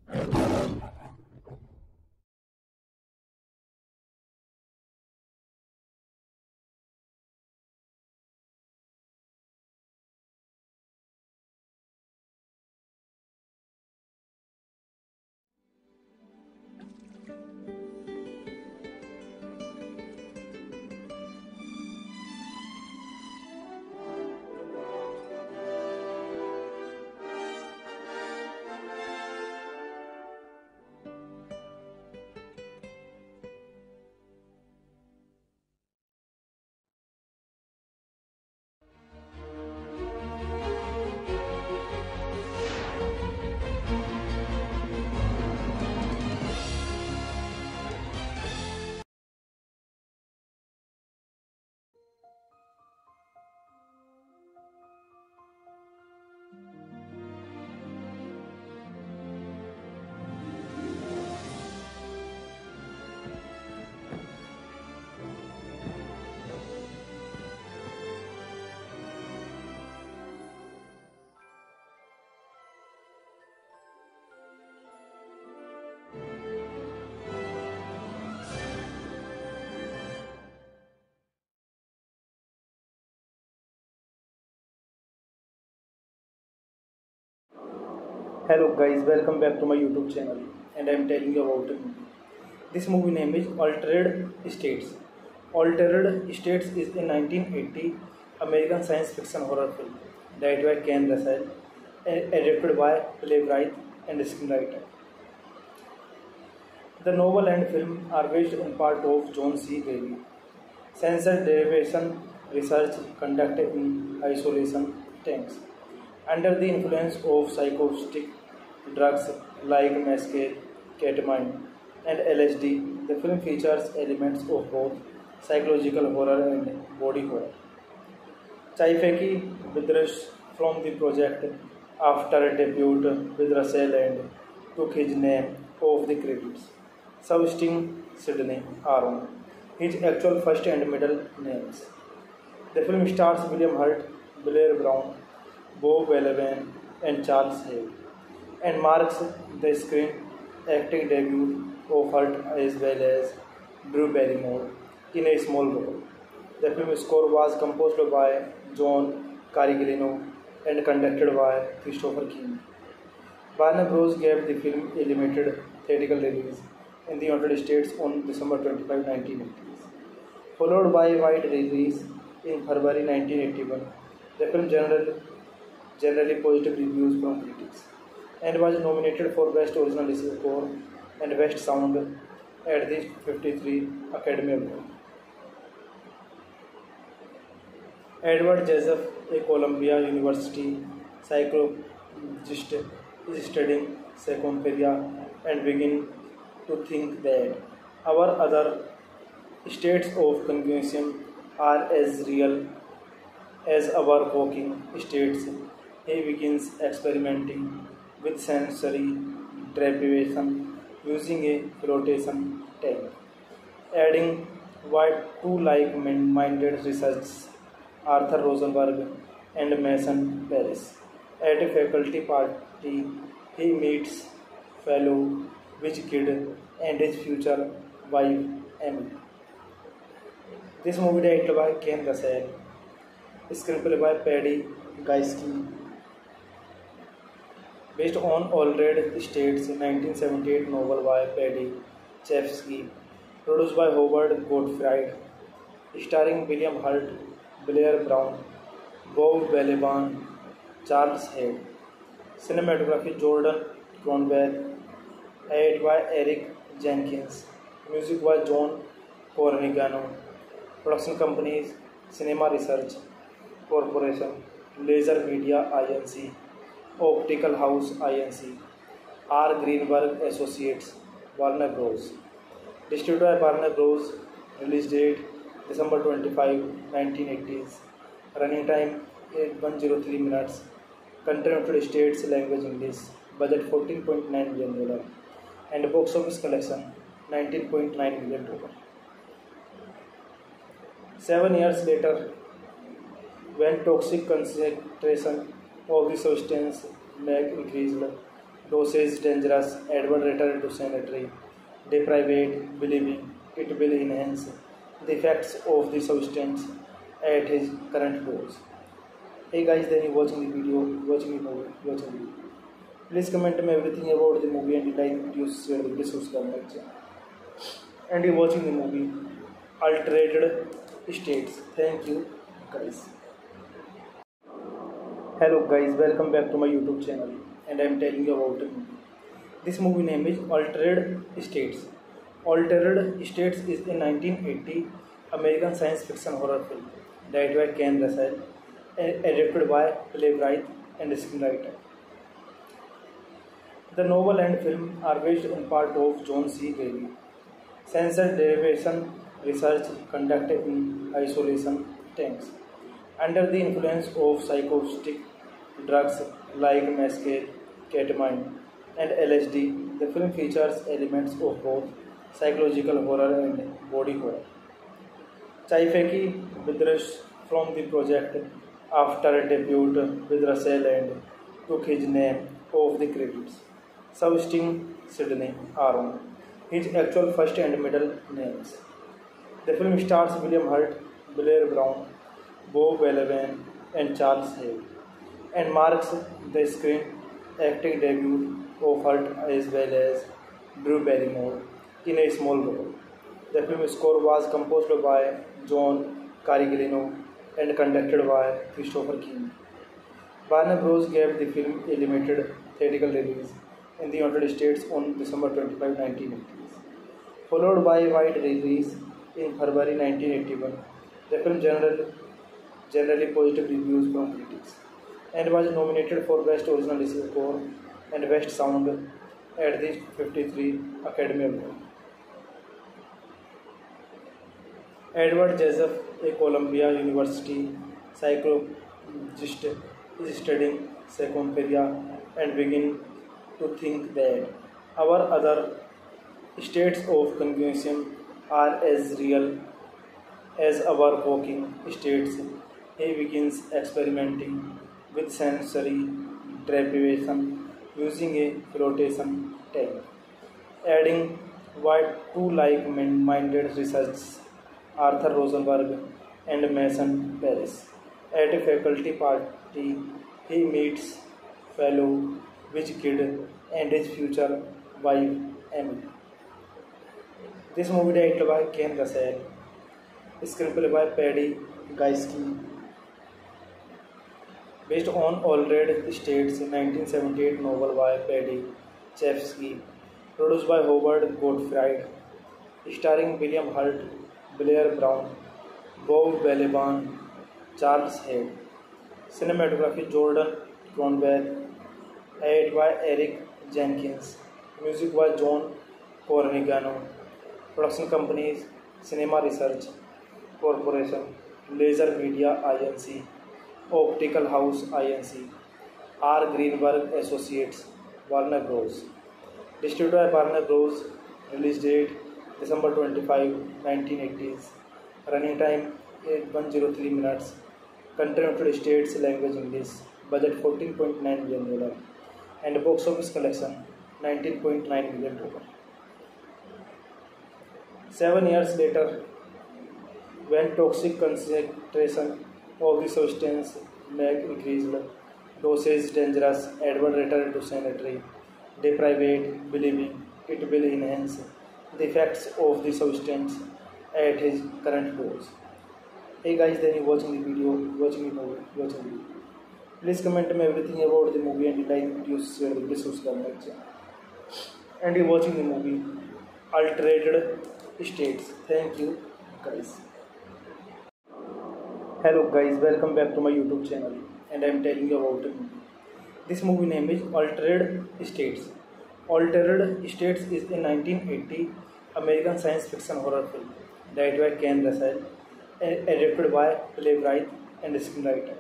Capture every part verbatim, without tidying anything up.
Hello guys, welcome back to my YouTube channel and I am telling you about a movie. This movie name is Altered States. Altered States is a nineteen eighty American science fiction horror film directed by Ken Russell and adapted by playwright and screenwriter. The novel and film are based on part of John C. Reilly. Sensor derivation research conducted in isolation tanks. Under the influence of psychotic drugs like mescaline, ketamine, and L S D, the film features elements of both psychological horror and body horror. Chaifeki withdrew from the project after a debut with Russell and took his name off the credits, substituting Sidney Aaron, his actual first and middle names. The film stars William Hurt, Blair Brown, Bob Balaban, and Charles Hale, and marks the screen acting debut of Hurt as well as Drew Barrymore in a small role. The film score was composed by John Carigliano and conducted by Christopher King. Warner Bros. Gave the film a limited theatrical release in the United States on December twenty-fifth, nineteen eighty, followed by a wide release in February nineteen eighty-one. The film generally generally positive reviews from critics, and was nominated for Best Original Score and Best Sound at the fifty-third Academy Award. Edward Joseph, a Columbia University psychologist, is studying psychophilia and begin to think that our other states of cognition are as real as our waking states. He begins experimenting with sensory deprivation using a flotation tank, adding what two like-minded researchers, Arthur Rosenberg and Mason Paris. At a faculty party, he meets fellow Witch Kid and his future wife, Emily. This movie directed by Ken Russell, screenplay by Paddy Gaiski, based on Altered States nineteen seventy-eight novel by Paddy Chayefsky, produced by Howard Gottfried, starring William Hurt, Blair Brown, Bob Balaban, Charles Hale. Cinematography Jordan Cronwell, edited by Eric Jenkins, music by John Cornigano. Production companies Cinema Research Corporation, Laser Media Inc, Optical House Inc, R. Greenberg Associates, Warner Bros. Distributed by Warner Bros. Release date December twenty-fifth, nineteen eighty. Running time one hundred three minutes. Country United States, language English. Budget fourteen point nine million dollars. And box office collection nineteen point nine million dollars. Seven years later, when toxic concentration of the substance Mac increased, dosage dangerous, Edward returned to sanitary, deprived, believing it will enhance the effects of the substance at his current dose. Hey guys, then you watching the video, watching the movie, watching the video. Please comment me everything about the movie and like videos, share the video, subscribe my channel. And you watching the movie Altered States. Thank you guys. Hello guys, welcome back to my YouTube channel and I am telling you about the movie. This movie name is Altered States. Altered States is a nineteen eighty American science fiction horror film directed by Ken Russell and adapted by playwright and screenwriter. The novel and film are based on part of John C. Reilly. Sensor derivation research conducted in isolation tanks. Under the influence of psychotic drugs like mescaline, ketamine, and L S D, the film features elements of both psychological horror and body horror. Chaifeki withdrew from the project after a debut with Russell and took his name off the credits, substituting Sidney Aaron, his actual first and middle names. The film stars William Hurt, Blair Brown, Bob Balaban, and Charles Hale, and marks the screen acting debut of Hurt as well as Drew Barrymore in a small role. The film score was composed by John Carigliano and conducted by Christopher King. Warner Bros. Gave the film a limited theatrical release in the United States on December twenty-fifth, nineteen eighty, followed by a wide release in February nineteen eighty-one. The film generally, generally positive reviews from critics and was nominated for Best Original Score and Best Sound at the fifty-third Academy Award. Edward Joseph, a Columbia University psychologist, is studying psychophilia and begins to think that our other states of cognition are as real as our waking states. He begins experimenting with sensory deprivation using a flotation tank, adding what two like-minded researchers, Arthur Rosenberg and Mason Paris. At a faculty party, he meets fellow Witch Kid and his future wife, Emily. This movie directed by Ken Russell, screenplay by Paddy Gieske, based on Altered States nineteen seventy-eight novel by Paddy Chayefsky, produced by Howard Gottfried, starring William Hurt, Blair Brown, Bob Balaban, Charles Hale. Cinematography Jordan Cronenberg, edited by Eric Jenkins. Music by John Cornigano. Production companies Cinema Research Corporation, Laser Media Inc, Optical House Inc, R. Greenberg Associates, Warner Bros. Distributed by Warner Bros. Release date December twenty-fifth, nineteen eighties. Running time one hundred three minutes. Country United States, language English. Budget fourteen point nine million dollars. And box office collection nineteen point nine million dollars. Seven years later, when toxic concentration of the substance make increased, dosage dangerous, Edward returned to sanitary, deprived, believing it will enhance the effects of the substance at his current dose. Hey guys, then you watching the video, watching the movie, watching the video. Please comment me everything about the movie and like videos, share the video, subscribe my channel. And you watching the movie Altered States. Thank you guys. Hello guys, welcome back to my YouTube channel and I am telling you about the movie. This movie name is Altered States. Altered States is a nineteen eighty American science fiction horror film directed by Ken Russell and adapted by playwright and screenwriter.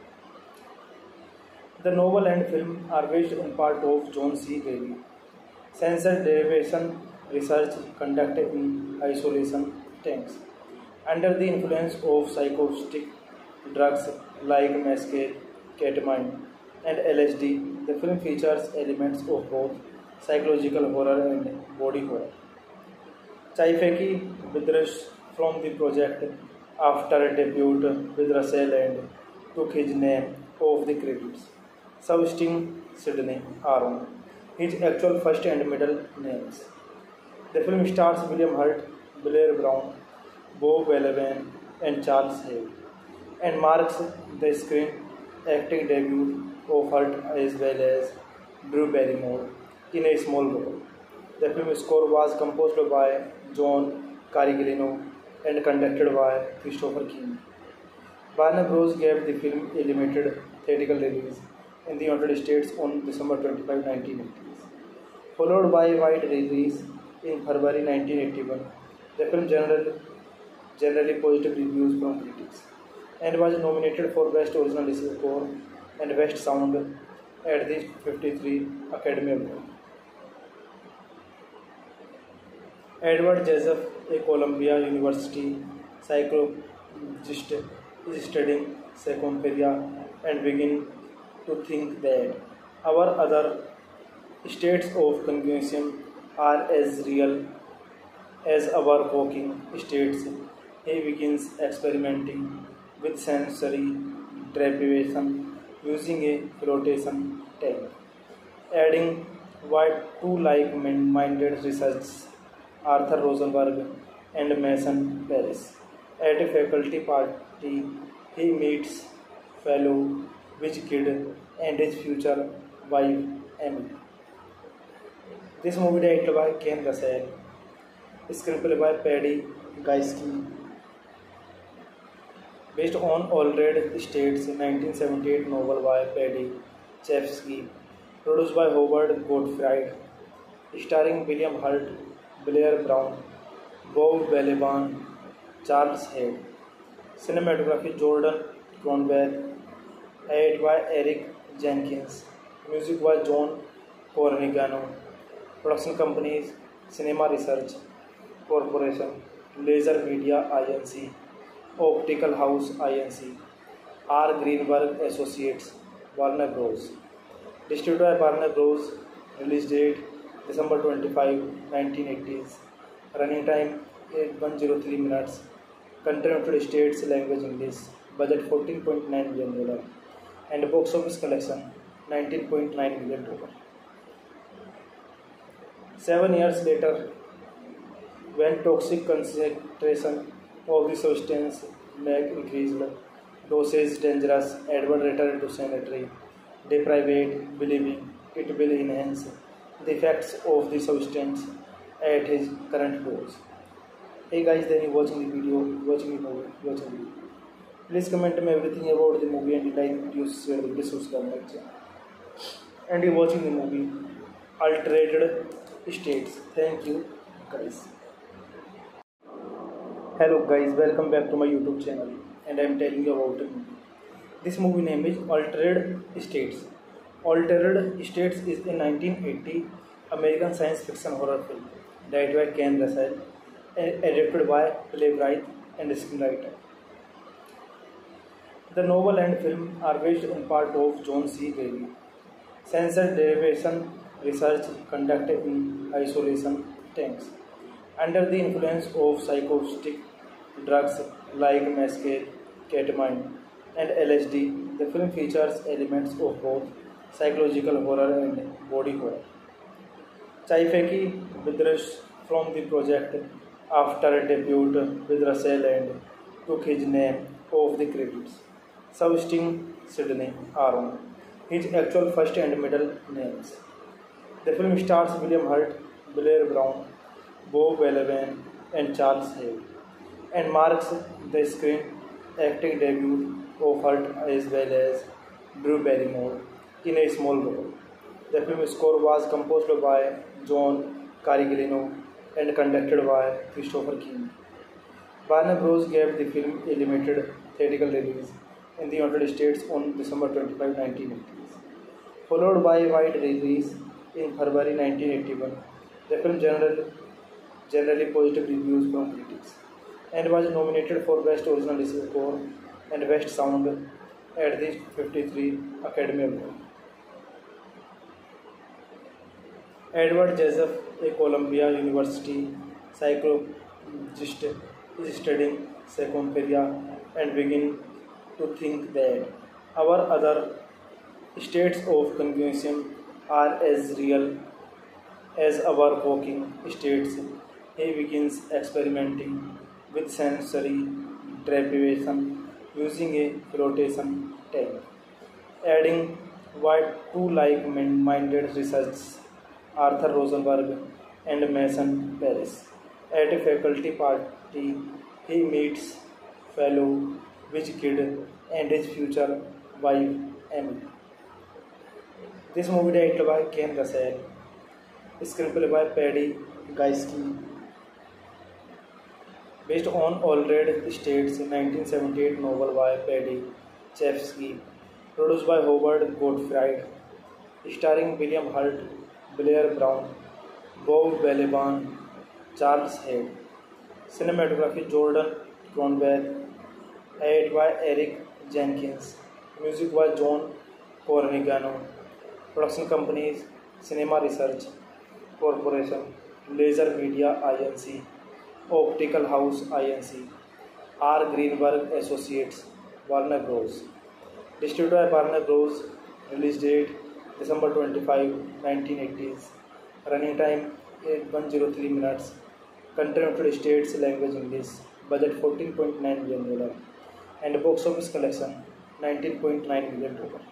The novel and film are based on part of John C. Reilly. Sensor derivation research conducted in isolation tanks. Under the influence of psychotic drugs like mescaline, ketamine, and L S D, The film features elements of both psychological horror and body horror. Chaifeki withdrew from the project after a debut with Russell and took his name off the credits, substituting Sidney Aaron, his actual first and middle names. The film stars William Hurt, Blair Brown, Bo Balaban, and Charles Hay, and marks the screen acting debut of Hurt as well as Drew Barrymore in a small role. The film score was composed by John Carigliano and conducted by Christopher King. Warner Bros. Gave the film a limited theatrical release in the United States on December twenty-fifth, nineteen eighty, followed by a wide release in February nineteen eighty-one. The film generally, generally positive reviews from critics and was nominated for Best Original Score and Best Sound at the fifty-three Academy Awards. Edward Joseph, a Columbia University psychologist, is studying psychophilia and begin to think that our other states of cognition are as real as our waking states. He begins experimenting with sensory deprivation using a flotation tank, adding what two like-minded researchers, Arthur Rosenberg and Mason Paris. At a faculty party, he meets fellow Witch Kid and his future wife, Emily. This movie directed by Ken Russell, screenplay by Paddy Gaiski, based on Aldred Estates nineteen seventy-eight novel by Paddy Chayefsky, produced by Howard Gottfried, starring William Hurt, Blair Brown, Bob Balaban, Charles Hay. Cinematography Jordan Cronwell, edited by Eric Jenkins. Music by John Cornigano. Production companies Cinema Research Corporation, Laser Media Inc, Optical House Inc, R. Greenberg Associates, Warner Bros. Distributed by Warner Bros. Release date December twenty-fifth, nineteen eighties. Running time eight hundred three minutes. Country United States language English. Budget fourteen point nine million dollars. And box office collection nineteen point nine million dollars. Seven years later, when toxic concentration of the substance make increased, dosage dangerous, Edward returned to sanitary, deprived, believing it will enhance the effects of the substance at his current dose. Hey guys, then you watching the video, watching the movie, watching the video. Please comment me everything about the movie and like videos, share the video, subscribe my channel. And you watching the movie Altered States. Thank you guys. Hello guys, welcome back to my YouTube channel, and I am telling you about the movie. This movie name is Altered States. Altered States is a nineteen eighty American science fiction horror film directed by Ken Russell and adapted by playwright and screenwriter. The novel and film are based on part of John C. Reilly. Sensor derivation research conducted in isolation tanks under the influence of psychotic drugs like mescaline, ketamine, and L S D. The film features elements of both psychological horror and body horror. Chaifeki withdrew from the project after a debut with Russell and took his name off the credits, substituting Sidney Aaron, his actual first and middle names. The film stars William Hurt, Blair Brown, Bo Balaban, and Charles Hay, and marks the screen acting debut of Hurt as well as Drew Barrymore in a small role. The film score was composed by John Carigliano and conducted by Christopher King. Warner Bros. Gave the film a limited theatrical release in the United States on December twenty-fifth, nineteen eighty, followed by a wide release in February nineteen eighty-one. The film generally, generally positive reviews from critics and was nominated for Best Original Score and Best Sound at the fifty-three Academy Awards. Edward Joseph, a Columbia University psychologist, is studying psychophilia and begin to think that our other states of cognition are as real as our waking states. He begins experimenting with sensory deprivation using a flotation tank, adding what two like-minded researchers, Arthur Rosenberg and Mason Paris. At a faculty party, he meets fellow Rich Kid and his future wife Emily. This movie directed by Ken Russell, screenplay by Paddy Gaiski, based on Alred State's nineteen seventy-eight novel by Paddy Chayefsky, produced by Howard Gottfried, starring William Hurt, Blair Brown, Bob Balaban, Charles Head. Cinematography Jordan Cronenberg, edited by Eric Jenkins, music by John Cornigano. Production companies Cinema Research Corporation, Laser Media Inc, Optical House Inc, R. Greenberg Associates, Warner Bros. Distributed by Warner Bros. Release date December twenty-fifth, nineteen eighties. Running time one hundred three minutes. Country United States language English. Budget fourteen point nine million dollars. And box office collection nineteen point nine million dollars.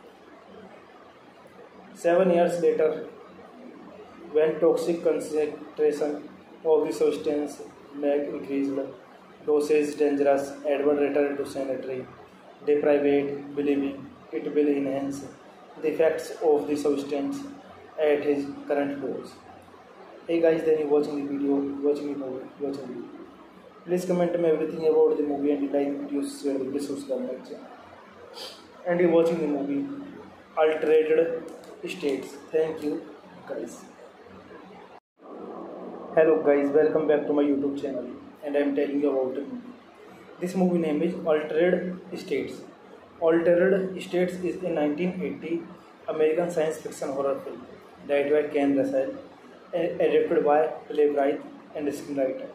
Seven years later, when toxic concentration of the substance make increased, dosage dangerous, Edward returned to sanitary, deprived, believing it will enhance the effects of the substance at his current dose. Hey guys, then you watching the video, watching the movie, watching the video. Please comment me everything about the movie and like videos, share the video, subscribe my channel. And you watching the movie Altered States. Thank you guys. Hello guys, welcome back to my YouTube channel, and I am telling you about the movie. This movie name is Altered States. Altered States is a nineteen eighty American science fiction horror film directed by Ken Russell and adapted by playwright and screenwriter.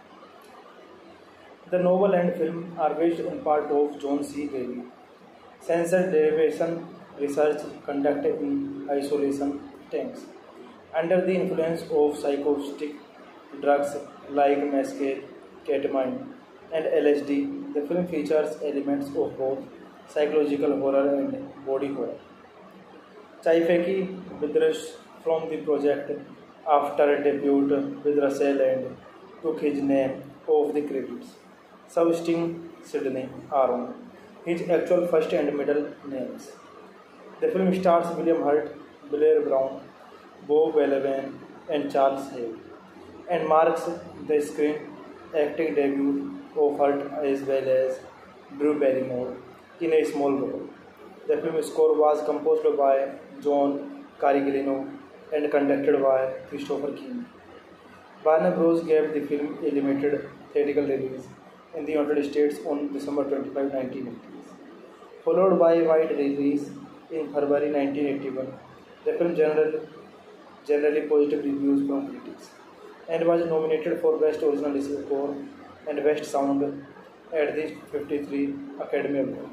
The novel and film are based on part of John C. Reilly. Sensor derivation research conducted in isolation tanks under the influence of psychotic drugs like mescaline, ketamine, and L S D. The film features elements of both psychological horror and body horror. Chayefsky withdrew from the project after a debut with Russell and took his name off the credits, substituting Sidney Aaron, his actual first and middle names. The film stars William Hurt, Blair Brown, Bob Balaban, and Charles Head, and marks the screen acting debut of Hurt as well as Drew Barrymore in a small role. The film score was composed by John Carigliano and conducted by Christopher King. Warner Bros. Gave the film a limited theatrical release in the United States on December twenty-fifth, nineteen eighty, followed by a wide release in February nineteen eighty-one. The film generally, generally positive reviews from critics and was nominated for Best Original Score and Best Sound at the fifty-third Academy Award.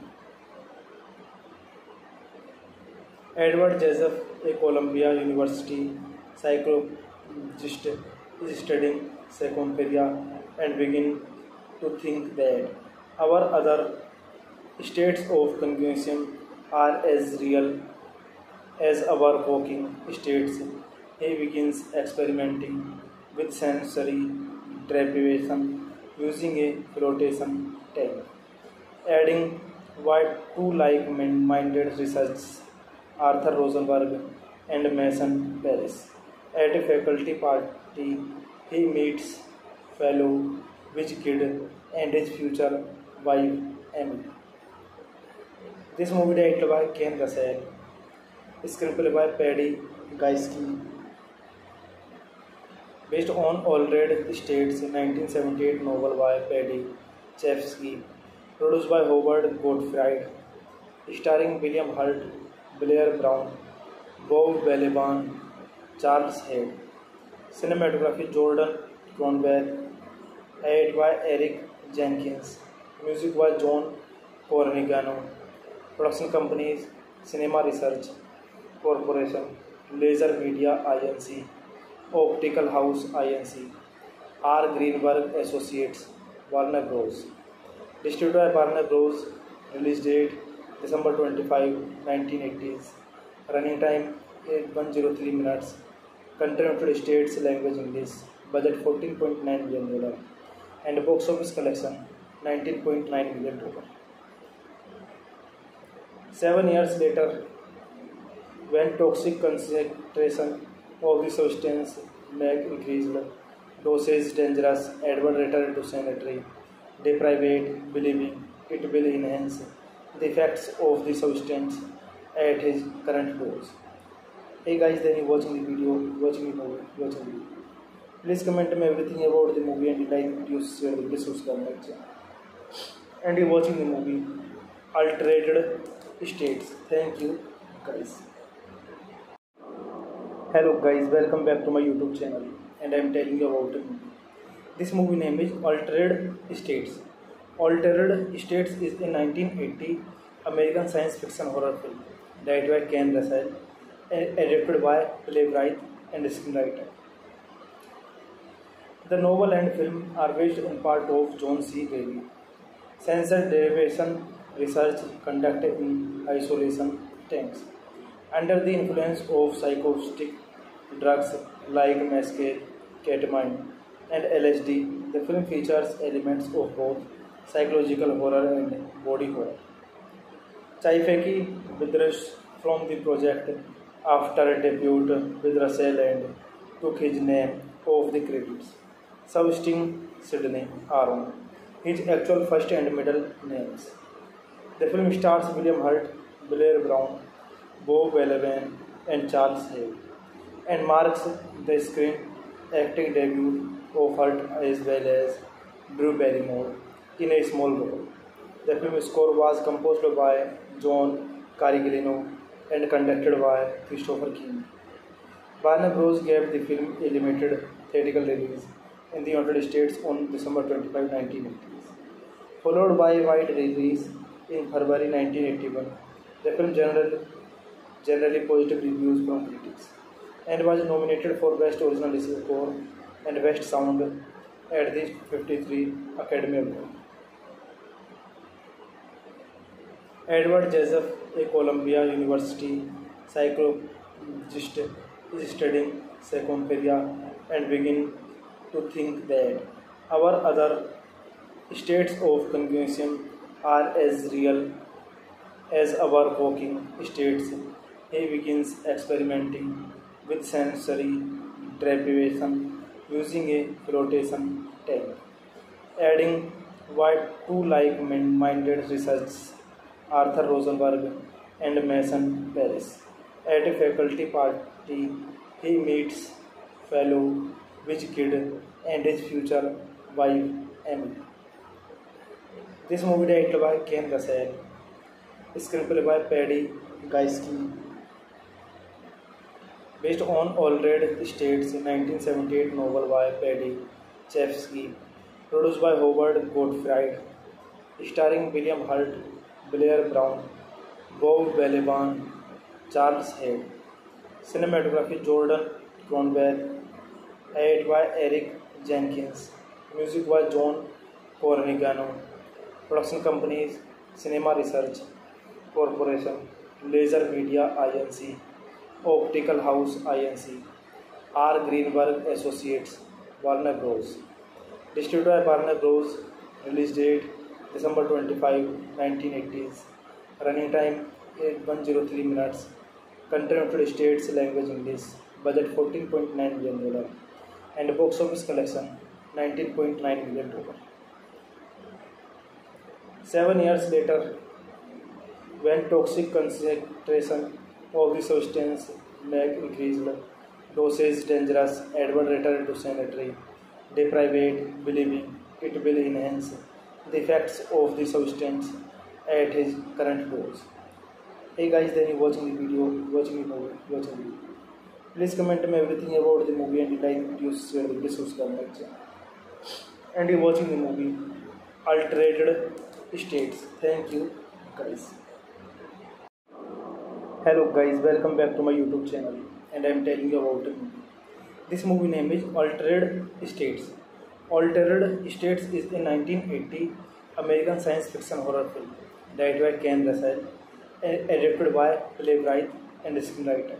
Edward Joseph, a Columbia University psychologist, is studying psychophilia and begin to think that our other states of cognition are as real as our waking states. He begins experimenting with sensory deprivation using a flotation tank, adding what two like-minded researchers, Arthur Rosenberg and Mason Paris. At a faculty party, he meets fellow Rich Kid and his future wife Emily. This movie directed by Ken Russell, screenplay by Paddy Gaiski, based on Alred State's nineteen seventy-eight novel by Paddy Chayefsky, produced by Howard Gottfried, starring William Hurt, Blair Brown, Bob Balaban, Charles Head. Cinematography Jordan Cronenberg. Edited by Eric Jenkins. Music by John Cornigano. Production companies Cinema Research Corporation, Laser Media Inc, Optical House Inc, R. Greenberg Associates, Warner Bros. Distributed by Warner Bros. Release date December twenty-fifth, nineteen eighties. Running time one hundred three minutes. Country United States, language English. Budget fourteen point nine million dollars. And box office collection nineteen point nine million dollars. Seven years later, when toxic concentration of the substance make increased, dosage dangerous, Edward returned to sanitary, deprived, believing it will enhance the effects of the substance at his current dose. Hey guys, then you watching the video, watching the movie, watching the video. Please comment me everything about the movie and like videos, share the video, subscribe my channel. And you watching the movie Altered States. Thank you guys. Hello guys, welcome back to my YouTube channel, and I am telling you about the movie. This movie name is Altered States. Altered States is a nineteen eighty American science fiction horror film directed by Ken Russell and adapted by playwright and screenwriter. The novel and film are based on part of John C. Reilly. Sensor derivation research conducted in isolation tanks. Under the influence of psychotic drugs like mescaline, ketamine, and L S D, the film features elements of both psychological horror and body horror. Chaifeki withdrew from the project after a debut with Russell and took his name off the credits, substituting Sidney Aaron, his actual first and middle names. The film stars William Hurt, Blair Brown, Bob Balaban, and Charles Hale, and marks the screen acting debut of Hurt as well as Drew Barrymore in a small role. The film score was composed by John Carigliano and conducted by Christopher King. Warner Bros. Gave the film a limited theatrical release in the United States on December twenty-fifth, nineteen eighty, followed by a wide release in February nineteen eighty-one. The film generally, generally positive reviews from critics and was nominated for Best Original Score and Best Sound at the fifty-third Academy Award. Edward Joseph, a Columbia University psychologist, is studying psychophilia and begin to think that our other states of cognition are as real as our waking states. He begins experimenting with sensory deprivation using a flotation tank, adding what two like-minded researchers, Arthur Rosenberg and Mason Paris. At a faculty party, he meets fellow Witch Kid and his future wife, Emily. This movie directed by Ken Russell, screenplay by Paddy Gaiski, based on Altered States nineteen seventy-eight novel by Paddy Chayefsky, produced by Howard Gottfried, starring William Hurt, Blair Brown, Bob Balaban, Charles Head. Cinematography Jordan Cronenberg, edited by Eric Jenkins, music by John Cornigano. Production companies Cinema Research Corporation, Laser Media Inc, Optical House Inc, R. Greenberg Associates, Warner Bros. Distributed by Warner Bros. Release date December twenty-fifth, nineteen eighties. Running time one hundred three minutes. Country United States, language English. Budget fourteen point nine million dollars. And box office collection nineteen point nine million dollars. Seven years later, when toxic concentration of the substance make increased, dosage dangerous, Edward returned to sanitary, deprived, believing it will enhance the effects of the substance at his current dose. Hey guys, then you watching the video, watching the movie, watching the video. Please comment me everything about the movie and like videos, share the video, subscribe my channel. And you're watching the movie Altered States. Thank you, guys. Hello, guys. Welcome back to my YouTube channel. And I'm telling you about the movie. This movie name is Altered States. Altered States is a nineteen eighty American science fiction horror film directed by Ken Russell and adapted by playwright and screenwriter.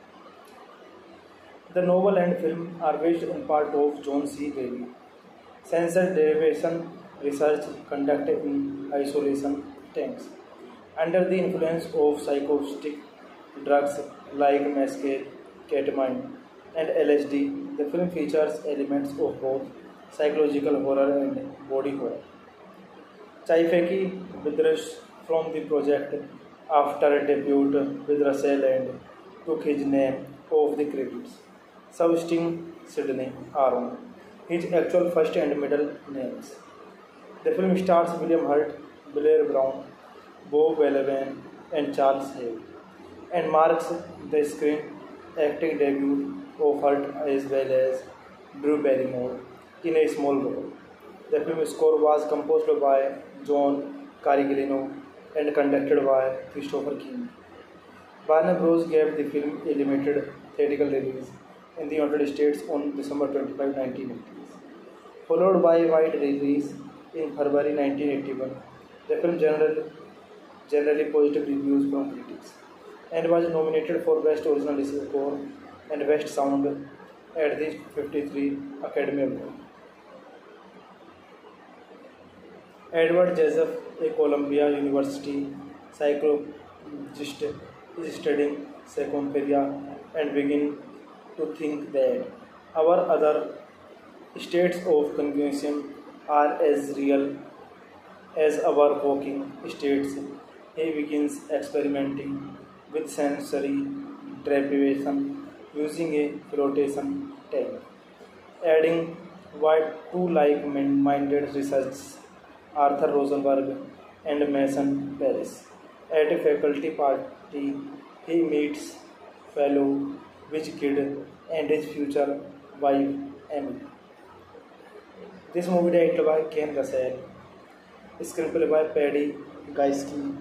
The novel and film are based on part of John C. Reilly. Sensor derivation research conducted in isolation tanks. Under the influence of psychotic drugs like mescaline, ketamine, and L S D, the film features elements of both psychological horror and body horror. Chaifeki withdrew from the project after a debut with Russell and took his name off the credits, substituting Sidney Aaron, his actual first and middle names. The film stars William Hurt, Blair Brown, Bob Balaban, and Charles Hale, and marks the screen acting debut of Hurt as well as Drew Barrymore in a small role. The film score was composed by John Carigliano and conducted by Christopher King. Warner Bros. Gave the film a limited theatrical release in the United States on December twenty-fifth, nineteen eighty, followed by a wide release in February nineteen eighty-one. The film generally, generally positive reviews from critics and was nominated for Best Original Score and Best Sound at the fifty-three Academy Awards. Edward Joseph, a Columbia University psychologist, is studying psychophilia and begins to think that our other states of cognition are as real as our waking states. He begins experimenting with sensory deprivation using a flotation tank, adding what two like-minded researchers, Arthur Rosenberg and Mason Paris. At a faculty party, he meets fellow Witch Kid and his future wife, Emily. This movie directed by Ken Russell, screenplay by Paddy Gaiski,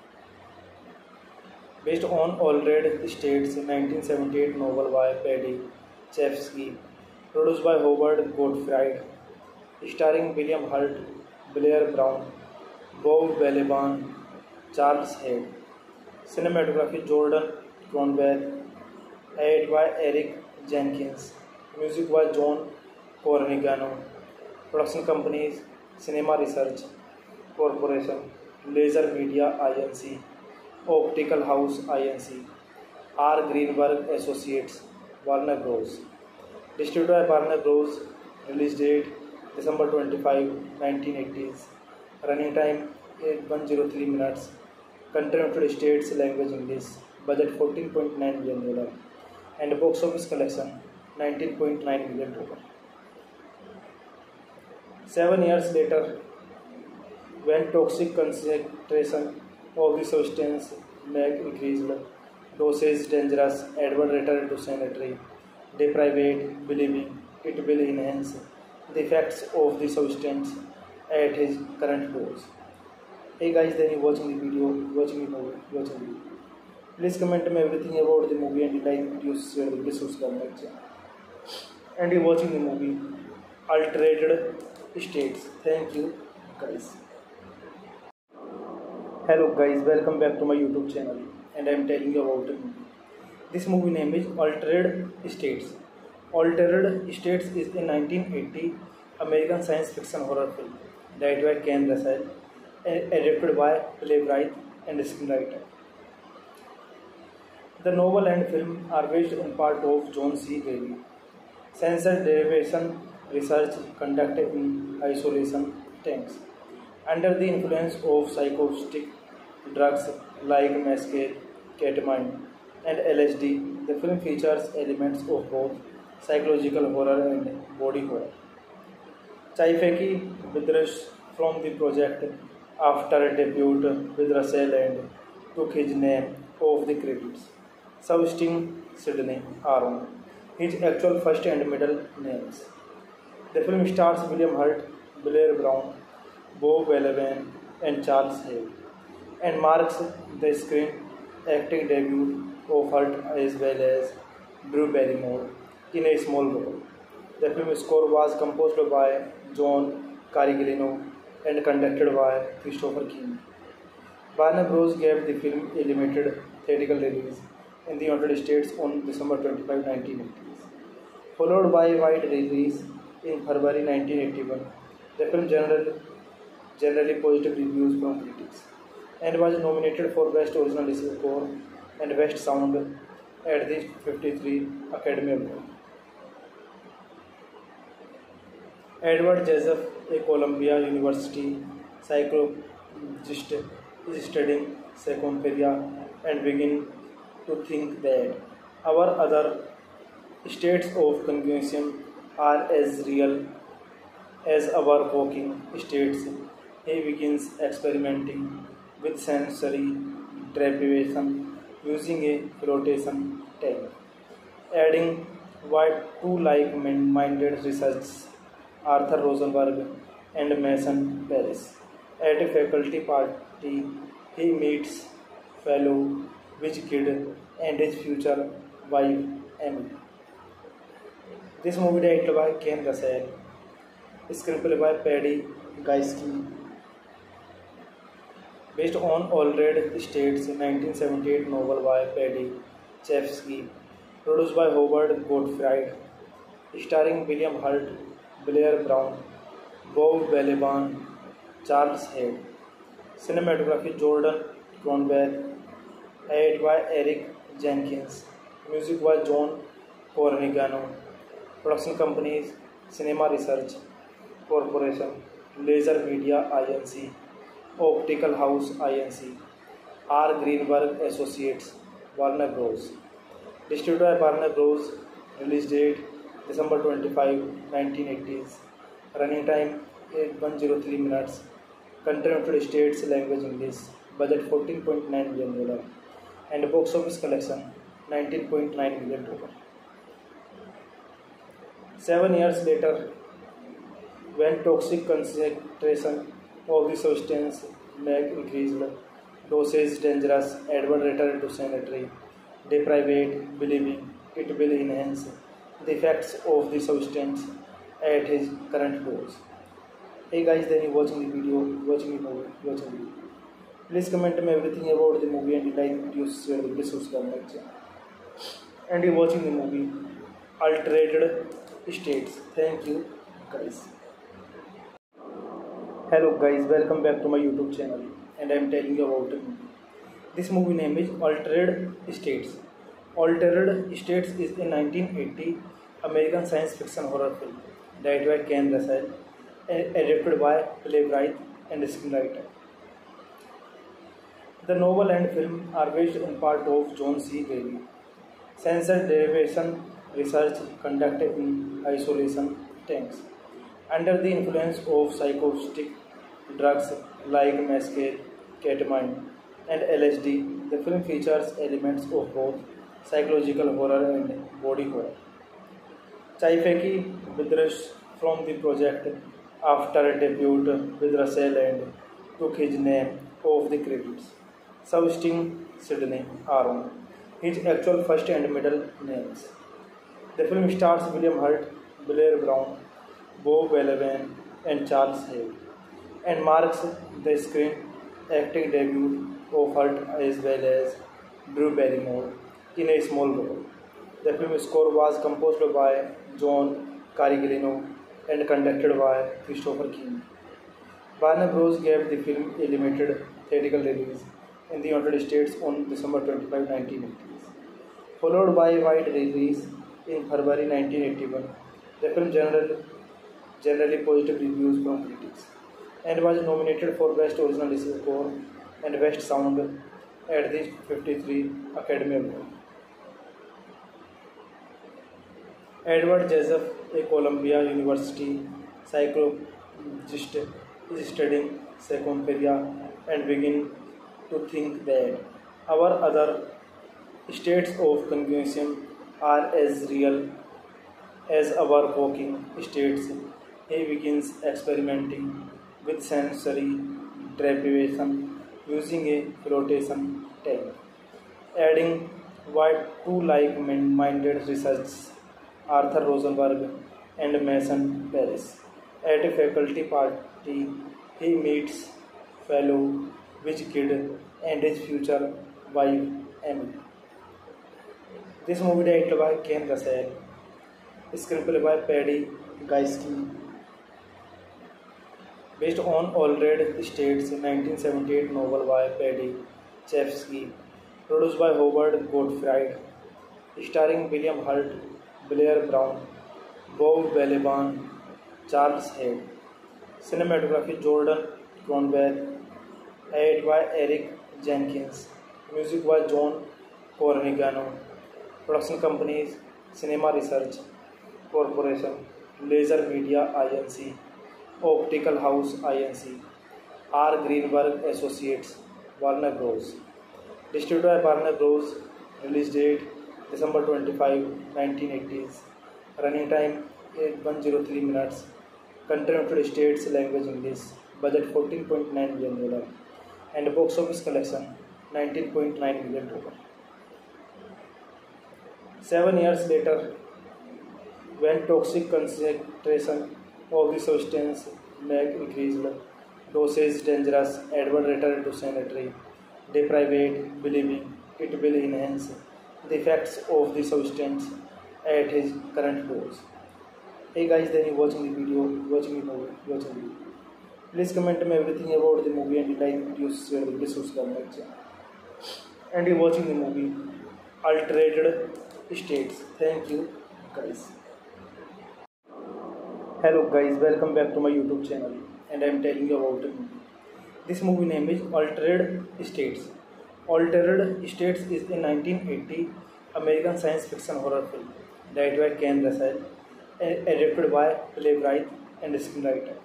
based on Altered States nineteen seventy-eight novel by Paddy Chayefsky, produced by Howard Gottfried, starring William Hurt, Blair Brown, Bob Balaban, Charles Hale. Cinematography Jordan Cronenberg, edited by Eric Jenkins. Music by John Cornigano. Production companies Cinema Research Corporation, Laser Media Inc, Optical House Inc, R. Greenberg Associates, Warner Bros. Distributed by Warner Bros. Release date December twenty-fifth, nineteen eighties. Running time one hundred three minutes. Country United States, language English. Budget fourteen point nine million dollars. And box office collection nineteen point nine million dollars. Seven years later, when toxic concentration of the substance make increased, dosage dangerous, Edward returned to sanitary, deprived, believing it will enhance the effects of the substance at his current dose. Hey guys, then you watching the video, watching the movie, watching the video. Please comment me everything about the movie and like videos, share the video, subscribe my channel. And you're watching the movie Altered States. Thank you, guys. Hello guys, welcome back to my YouTube channel and I'm telling you about the movie. This movie name is Altered States. Altered States is a nineteen eighty American science fiction horror film directed by Ken Russell and adapted by playwright and screenwriter. The novel and film are based on part of John C. Reilly. Sensor derivation research conducted in isolation tanks. Under the influence of psychotic drugs like mescaline, ketamine, and L S D, the film features elements of both psychological horror and body horror. Chaifeki withdrew from the project after a debut with Russell and took his name off the credits, substituting Sidney Aaron, his actual first and middle names. The film stars William Hurt, Blair Brown, Bob Balaban, and Charles Hale, and marks the screen acting debut of Hurt as well as Drew Barrymore in a small role. The film score was composed by John Carigliano and conducted by Christopher King. Warner Bros. Gave the film a limited theatrical release in the United States on December twenty-fifth, nineteen eighty, followed by a wide release in February nineteen eighty-one. The film generally, generally positive reviews from critics and was nominated for Best Original Score and Best Sound at the fifty-third Academy Award. Edward Joseph, a Columbia University psychologist, is studying psychophilia and begin to think that our other states of cognition are as real as our waking states. He begins experimenting with sensory deprivation using a flotation tank, adding what two like-minded researchers, Arthur Rosenberg and Mason Paris. At a faculty party, he meets fellow Rich Kid and his future wife, Emily. This movie directed by Ken Russell, screenplay by Paddy Gaiski, based on Alred State's nineteen seventy-eight novel by Paddy Chayefsky, produced by Howard Gottfried, starring William Hurt, Blair Brown, Bob Balaban, Charles Hale. Cinematography Jordan Cronenberg, edited by Eric Jenkins, music by John Cornigano. Production companies: Cinema Research Corporation, Laser Media Inc, Optical House Inc, R. Greenberg Associates, Warner Bros. Distributed by Warner Bros. Release date December twenty-fifth, nineteen eighty. Running time eight hundred thirteen minutes. Country United States language English. Budget fourteen point nine million dollars. And box office collection nineteen point nine million dollars. Seven years later, when toxic concentration of the substance make increased, dosage dangerous, Edward returned to sanitary, deprived, believing it will enhance the effects of the substance at his current dose. Hey guys, then you watching the video, watching the movie, watching the video. Please comment me everything about the movie and like videos, share the video, subscribe my channel. And you watching the movie Altered States. Thank you guys. Hello guys, welcome back to my YouTube channel, and I am telling you about the movie. This movie name is Altered States. Altered States is a nineteen eighty American science fiction horror film directed by Ken Russell and adapted by playwright and screenwriter. The novel and film are based on part of John C. Reilly. Sensor derivation research conducted in isolation tanks under the influence of psychotic drugs like mescaline, ketamine, and L S D. The film features elements of both psychological horror and body horror. Chayefsky withdrew from the project after a debut with Russell and took his name off the credits, substituting Sidney Aaron, his actual first and middle names. The film stars William Hurt, Blair Brown, Bob Balaban, and Charles Hale, and marks the screen acting debut of Hurt as well as Drew Barrymore in a small role. The film score was composed by John Carigliano and conducted by Christopher King. Warner Bros. Gave the film a limited theatrical release in the United States on December twenty-fifth, nineteen eighty, followed by a wide release in February nineteen eighty-one. The film generally, generally positive reviews from critics and was nominated for Best Original Score and Best Sound at the fifty-third Academy Award. Edward Joseph, a Columbia University psychologist, is studying psychophilia and begin to think that our other States of congruence are as real as our walking states. He begins experimenting with sensory deprivation using a flotation tank, adding why two like-minded researchers, Arthur Rosenberg and Mason Paris. At a faculty party, he meets fellow Rich Kid and his future wife Emily. This movie directed by Ken Russell, screenplay by Paddy Gaiski, based on Alred Estates nineteen seventy-eight novel by Paddy Chayefsky, produced by Howard Gottfried, starring William Hurt, Blair Brown, Bob Balaban, Charles Head. Cinematography Jordan Cronenberg, edited by Eric Jenkins, music by John Cornigano. Production companies Cinema Research Corporation, Laser Media Inc, Optical House Inc, R. Greenberg Associates, Warner Bros. Distributed by Warner Bros. Release date December twenty-fifth, nineteen eighties. Running time eight hundred thirteen minutes. Country United States language English. Budget fourteen point nine million dollars. And box office collection nineteen point nine million dollars. Seven years later, when toxic concentration of the substance make increased, dosage dangerous, Edward returned to sanitary, deprived, believing it will enhance the effects of the substance at his current dose. Hey guys, then you watching the video, watching the movie, watching the video. Please comment me everything about the movie and like videos, share the video, subscribe my channel. And you watching the movie Altered States. Thank you guys. Hello guys, welcome back to my YouTube channel, and I am telling you about the movie. This movie name is Altered States. Altered States is a nineteen eighty American science fiction horror film directed by Ken Russell and adapted by playwright and screenwriter.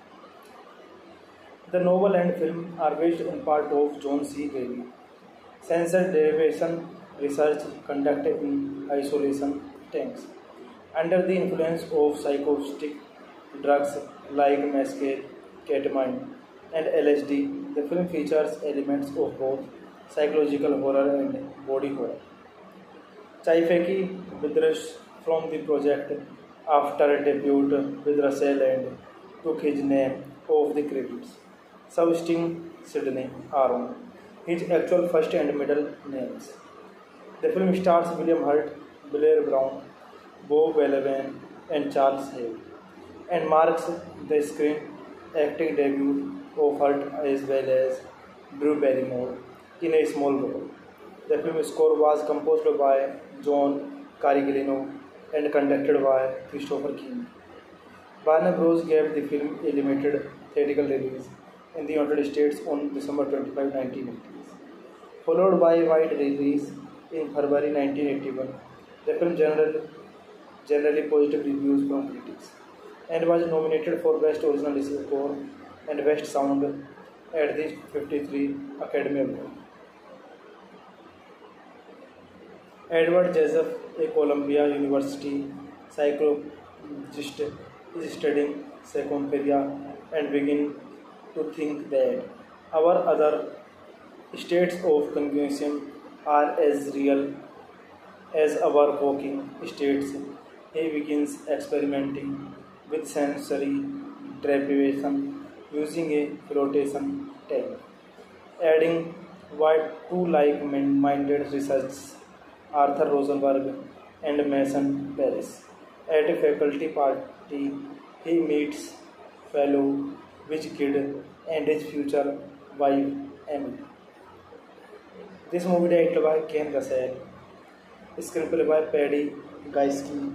The novel and film are based on part of John C. Reilly. Sensor derivation research conducted in isolation tanks. Under the influence of psychoactive drugs like mescaline, ketamine, and L S D, the film features elements of both psychological horror and body horror. Chayefsky withdrew from the project after a debut with Russell and took his name off the credits, substituting Sidney Aaron, his actual first and middle names. The film stars William Hurt, Blair Brown, Bob Balaban, and Charles Head, and marks the screen acting debut of Hurt as well as Drew Barrymore in a small role. The film score was composed by John Carigliano and conducted by Christopher King. Warner Bros. Gave the film a limited theatrical release in the United States on December twenty-fifth, nineteen eighty, followed by a wide release in February nineteen eighty-one. The film generally, generally positive reviews from critics and was nominated for Best Original Score and Best Sound at the fifty-third Academy Award. Edward Joseph, a Columbia University psychologist, is studying psychophilia and begins to think that our other states of congruence are as real as our walking states. He begins experimenting with sensory deprivation using a flotation tank, adding why two like-minded researchers, Arthur Rosenberg and Mason Paris. At a faculty party, he meets fellow Rich Kid and his future wife Emily. This movie directed by Ken Russell, screenplay by Paddy Gaiski,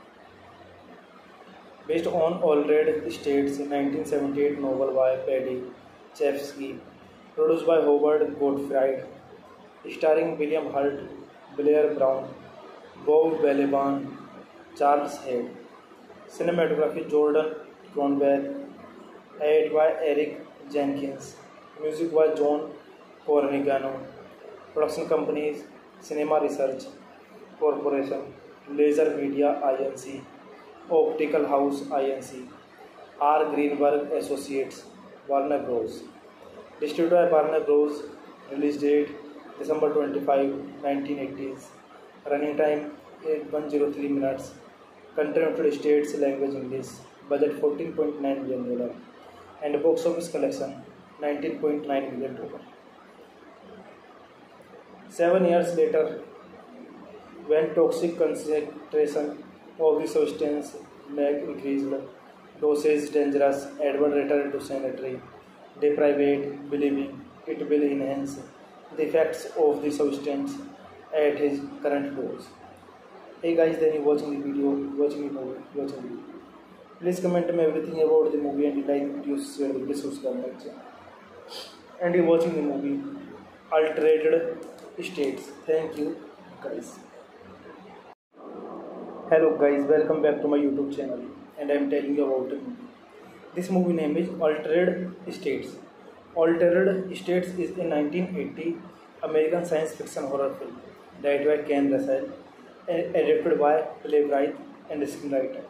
based on Alred Estates nineteen seventy-eight novel by Paddy Chayefsky, produced by Howard Gottfried, starring William Hurt, Blair Brown, Bob Balaban, Charles Head. Cinematography Jordan Cronenberg, edited by Eric Jenkins, music by John Cornigano. Production companies Cinema Research Corporation, Laser Media Inc, Optical House Inc, R. Greenberg Associates, Warner Bros. Distributed by Warner Bros. Release date December twenty-fifth, nineteen eighties. Running time one hundred three minutes. Country United States, language English. Budget fourteen point nine million dollars. And box office collection nineteen point nine million dollars. Seven years later, when toxic concentration of the substance make increased, dosage dangerous, Edward returned to sanitary, deprived, believing it will enhance the effects of the substance at his current dose. Hey guys, then you watching the video, watching the movie, watching the video. Please comment me everything about the movie and like the video, share the video, subscribe my channel. And you watching the movie Altered States. Thank you guys. Hello guys, welcome back to my YouTube channel and I am telling you about the movie. This movie name is Altered States. Altered States is a nineteen eighty American science fiction horror film directed by Ken Russell and adapted by playwright and screenwriter.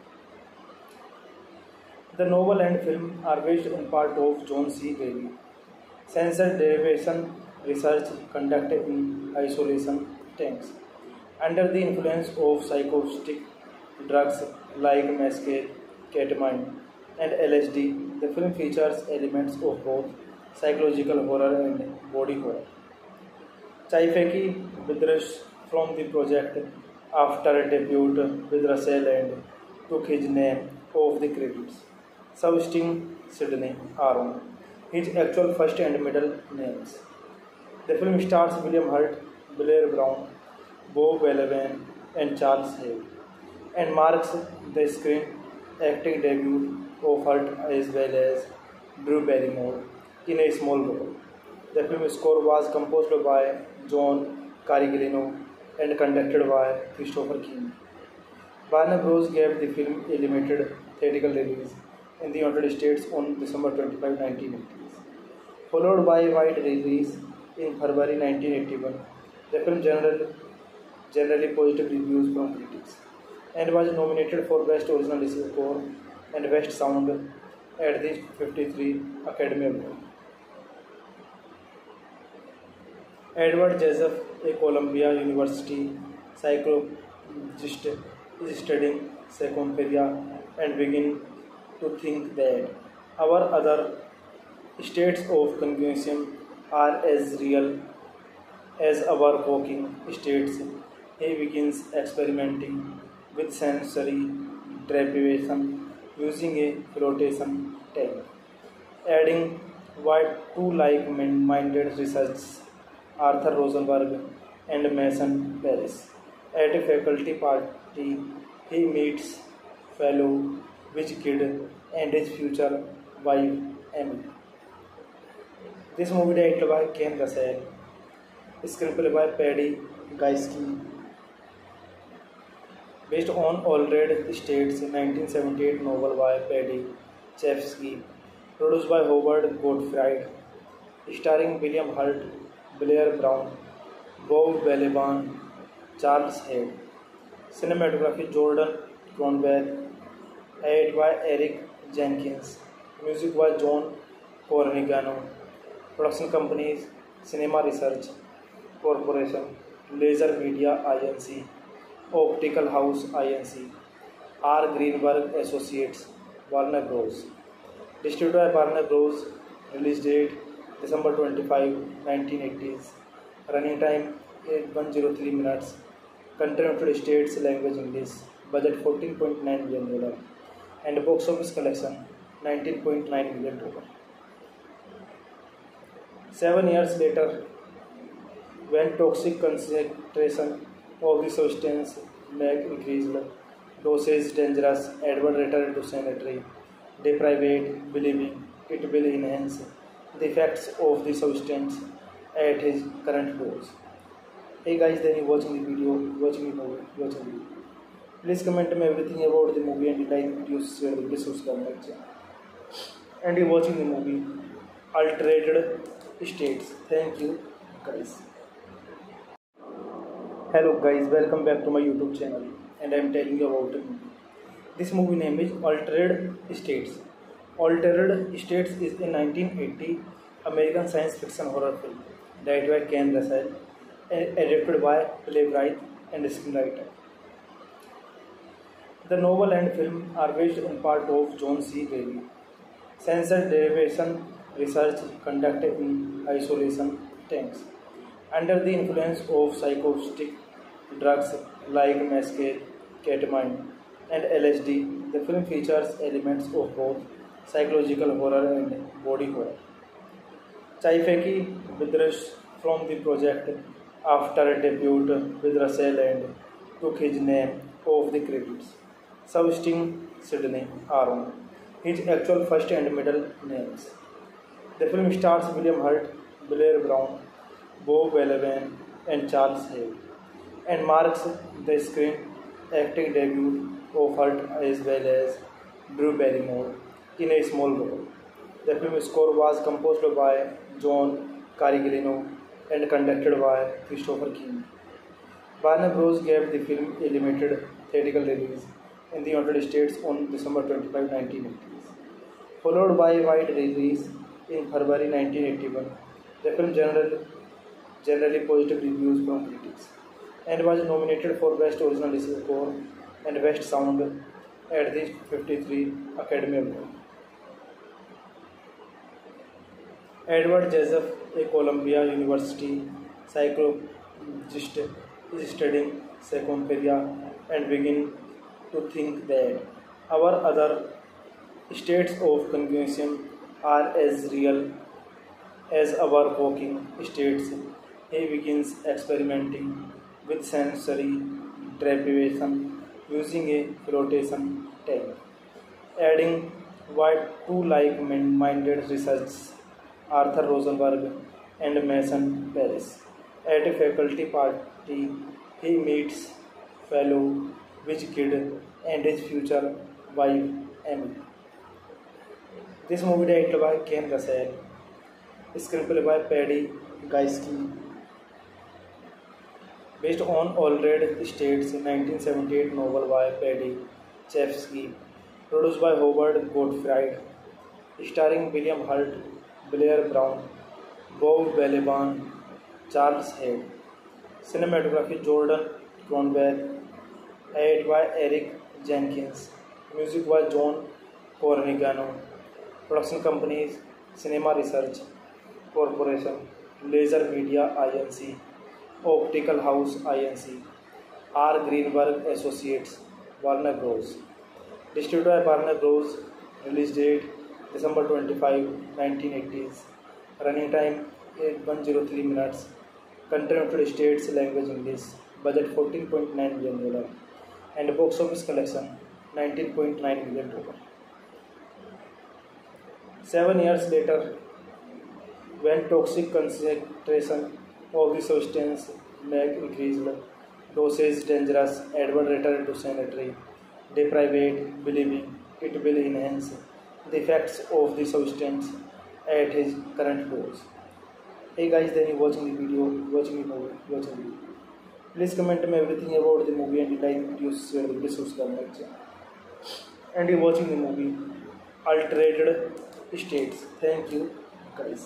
The novel and film are based on part of John C. Reilly. Sensor derivation research conducted in isolation tanks. Under the influence of psychotic drugs like mescaline, ketamine, and L S D, the film features elements of both psychological horror and body horror. Chaifeki withdrew from the project after a debut with Russell and took his name off the credits, substituting Sidney Aaron, his actual first and middle names. The film stars William Hurt, Blair Brown, Bob Balaban, and Charles Hale, and marks the screen acting debut of Hurt as well as Drew Barrymore in a small role. The film score was composed by John Carigliano and conducted by Christopher King. Warner Bros. Gave the film a limited theatrical release in the United States on December twenty-fifth, nineteen eighties, followed by a wide release in February nineteen eighty-one. The film generally, generally positive reviews from critics and was nominated for Best Original Score and Best Sound at the fifty-third Academy Award. Edward Joseph, a Columbia University psychologist, is studying psychophilia and begins to think that our other states of cognition are as real as our waking states. He begins experimenting with sensory deprivation using a flotation tank, adding what two like-minded researchers, Arthur Rosenberg and Mason Paris. At a faculty party, he meets fellow Witch Kid and his future wife, Emily. This movie directed by Ken Russell, screenplay by Paddy Gaiski, based on Altered States nineteen seventy-eight novel by Paddy Chayefsky, produced by Howard Gottfried, starring William Hurt, Blair Brown, Bob Balaban, Charles Hale. Cinematography Jordan Cronenberg, edited by Eric Jenkins. Music by John Cornigano. Production companies Cinema Research Corporation, Laser Media Inc, Optical House Inc, R. Greenberg Associates, Warner Bros. Distributed by Warner Bros. Release date December twenty-fifth, nineteen eighties. Running time one hundred three minutes. Country United States, language English. Budget fourteen point nine million dollars. And box office collection nineteen point nine million dollars. Seven years later, when toxic concentration of the substance make increased, dosage dangerous, Edward returned to sanitary, deprived, believing it will enhance the effects of the substance at his current dose. Hey guys, then you watching the video, watching the movie, watching the video. Please comment me everything about the movie and like the video, share the video, subscribe my channel. And you watching the movie Altered States. Thank you guys. Hello guys, welcome back to my YouTube channel and I am telling you about a movie. This movie name is Altered States. Altered States is a nineteen eighty American science fiction horror film directed by Ken Russell and adapted by playwright and screenwriter. The novel and film are based on part of John C. Reilly. Sensor derivation research conducted in isolation tanks. Under the influence of psychotic drugs like mescaline, ketamine, and L S D, the film features elements of both psychological horror and body horror. Chaifeki withdrew from the project after a debut with Russell and took his name off the credits, substituting Sidney Aaron, his actual first and middle names. The film stars William Hurt, Blair Brown, Bob Balaban, and Charles Hale, and marks the screen acting debut of Hurt as well as Drew Barrymore in a small role. The film score was composed by John Carigliano and conducted by Christopher King. Warner Bros. Gave the film a limited theatrical release in the United States on December twenty-fifth, nineteen eighty, followed by a wide release in February nineteen eighty-one. The film generally, generally positive reviews from critics and was nominated for Best Original Score and Best Sound at the fifty-third Academy Award. Edward Joseph, a Columbia University psychologist, is studying psychophilia and begins to think that our other states of cognition are as real as our waking states. He begins experimenting with sensory deprivation using a flotation tank, adding what two like-minded researchers, Arthur Rosenberg and Mason Paris. At a faculty party, he meets fellow Witch Kid and his future wife, Emily. This movie directed by Ken Russell, screenplay by Paddy Gaiski, based on Altered States nineteen seventy-eight novel by Paddy Chayefsky, produced by Howard Gottfried, starring William Hurt, Blair Brown, Bob Balaban, Charles Hale. Cinematography Jordan Cronenberg, edited by Eric Jenkins. Music by John Cornigano. Production companies Cinema Research Corporation, Laser Media Inc, Optical House Inc, R. Greenberg Associates, Warner Bros. Distributed by Warner Bros. Release date December twenty-fifth, nineteen eighties. Running time one hundred three minutes. Country United States, language English. Budget fourteen point nine million dollars. And box office collection nineteen point nine million dollars. Seven years later, when toxic concentration of the substance make increased, dosage dangerous, Edward returned to sanitary, deprived, believing it will enhance the effects of the substance at his current dose. Hey guys, then you watching the video, watching the movie, watching the video. Please comment me everything about the movie and you like videos, share the video, subscribe my channel. And you watching the movie Altered States. Thank you guys.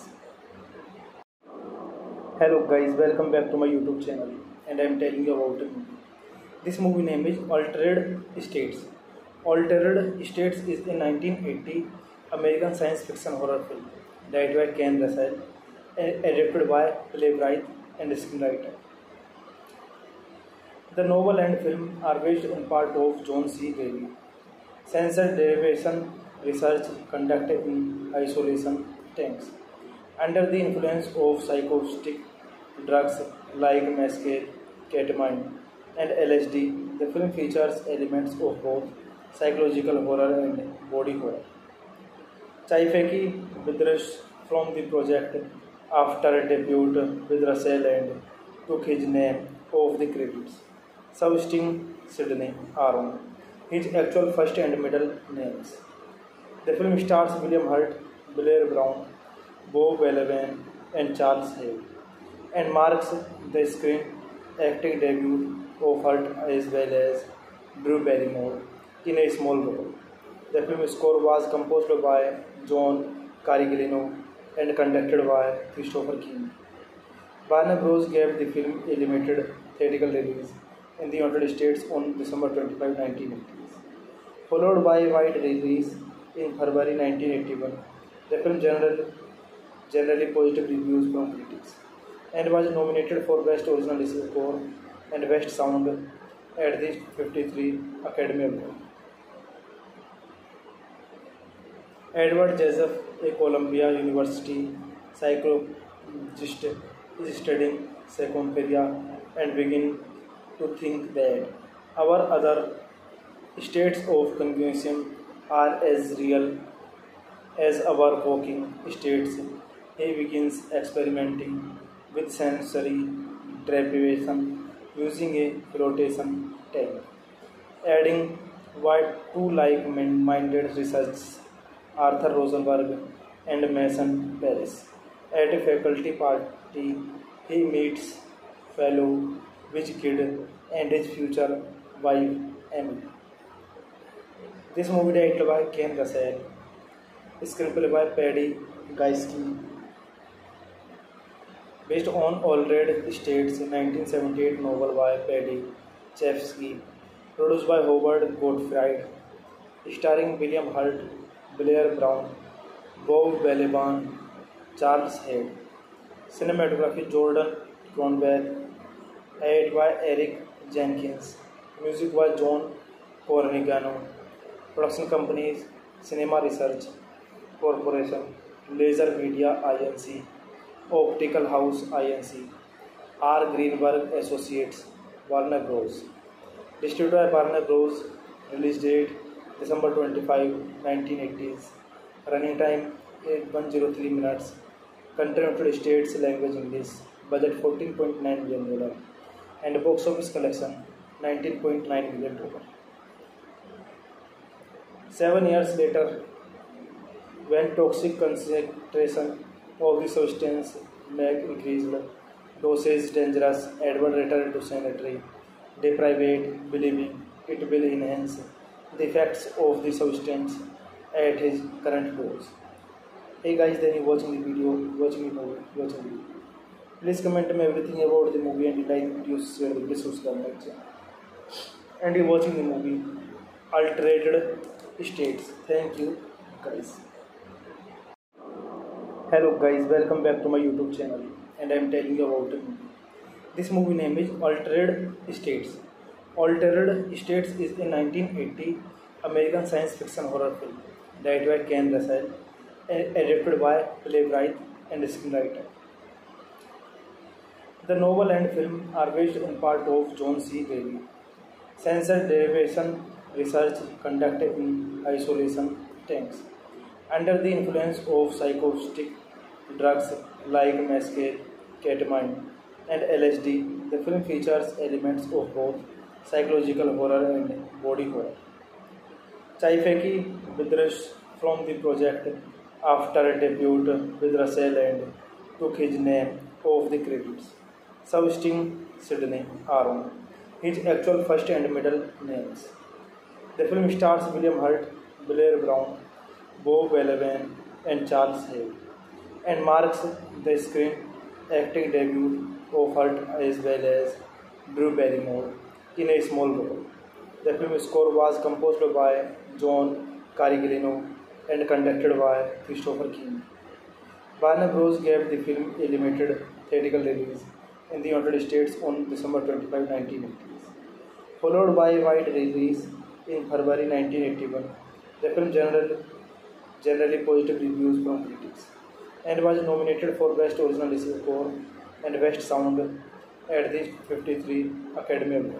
Hello guys, welcome back to my YouTube channel and I am telling you about a movie. This movie name is Altered States. Altered States is a nineteen eighty American science fiction horror film directed by Ken Russell and adapted by playwright and screenwriter. The novel and film are based on part of John C. Reilly. Sensor derivation research conducted in isolation tanks. Under the influence of psychotic drugs like mescaline, ketamine, and L S D, the film features elements of both psychological horror and body horror. Chaifeki withdrew from the project after a debut with Russell and took his name off the credits, substituting Sidney Aaron, his actual first and middle names. The film stars William Hurt, Blair Brown, Bob Balaban, and Charles Hale, and marks the screen acting debut of Hurt as well as Drew Barrymore in a small role. The film score was composed by John Carigliano and conducted by Christopher King. Warner Bros. Gave the film a limited theatrical release in the United States on December twenty-fifth, nineteen eighty, followed by a wide release in February nineteen eighty-one. The film generally, generally positive reviews from critics and was nominated for Best Original Score and Best Sound at the fifty-third Academy Award. Edward Joseph, a Columbia University psychologist, is studying psychophilia and begin to think that our other states of cognition are as real as our waking states. He begins experimenting with sensory deprivation using a flotation tank, adding what two like-minded researchers, Arthur Rosenberg and Mason Paris. At a faculty party, he meets fellow Rich Kid and his future wife, Emily. This movie directed by Ken Russell, screenplay by Paddy Gaiski, based on Alred State's nineteen seventy-eight novel by Paddy Chayefsky, produced by Howard Gottfried, starring William Hurt, Blair Brown, Bob Balaban, Charles Head. Cinematography Jordan Cronenberg, edited by Eric Jenkins, music by John Cornigano. Production companies Cinema Research Corporation, Laser Media Inc, Optical House Inc, R. Greenberg Associates, Warner Bros. Distributed by Warner Bros. Release date December twenty-fifth, nineteen eighties. Running time eight hundred three minutes. Country United States language English. Budget fourteen point nine million dollars. And box office collection nineteen point nine million dollars. Seven years later, when toxic concentration of the substance make increased, dosage dangerous, Edward returned to sanitary, deprived, believing it will enhance the effects of the substance at his current dose. Hey guys, then you watching the video, watching the movie, watching the video. Please comment me everything about the movie and like video, share the video, subscribe my channel. And you watching the movie Altered States. Thank you guys. Hello guys, welcome back to my YouTube channel and I am telling you about the movie. This movie name is Altered States. Altered States is a nineteen eighty American science fiction horror film directed by Ken Russell and adapted by playwright and screenwriter. The novel and film are based on part of John C. Reilly. Sensor derivation research conducted in isolation tanks. Under the influence of psychotic drugs like mescaline, ketamine, and L S D, the film features elements of both psychological horror and body horror. Chayefsky withdrew from the project after a debut with Russell and took his name off the credits, substituting Sidney Aaron, his actual first and middle names. The film stars William Hurt, Blair Brown, Bob Balaban, and Charles Head, and marks the screen acting debut of Hurt as well as Drew Barrymore in a small role. The film score was composed by John Carigliano and conducted by Christopher King. Warner Bros. Gave the film a limited theatrical release in the United States on December twenty-fifth, nineteen eighty, followed by a wide release in February nineteen eighty-one. The film generally, generally positive reviews from critics and was nominated for Best Original Score and Best Sound at the fifty-third Academy Award.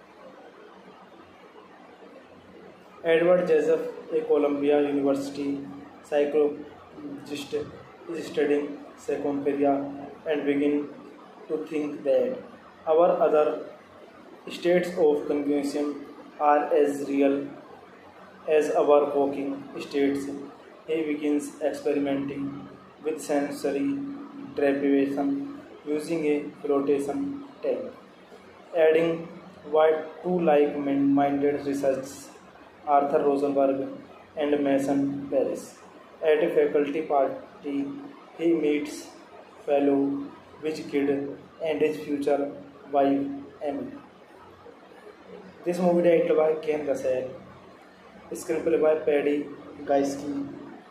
Edward Joseph, a Columbia University psychologist, is studying psychophilia and begin to think that our other states of cognition are as real as our waking states. He begins experimenting with sensory deprivation using a flotation tank, adding why two like-minded researchers, Arthur Rosenberg and Mason Paris. At a faculty party, he meets fellow Rich Kid and his future wife Emily. This movie directed by Ken Russell, screenplay by Paddy Gaiski,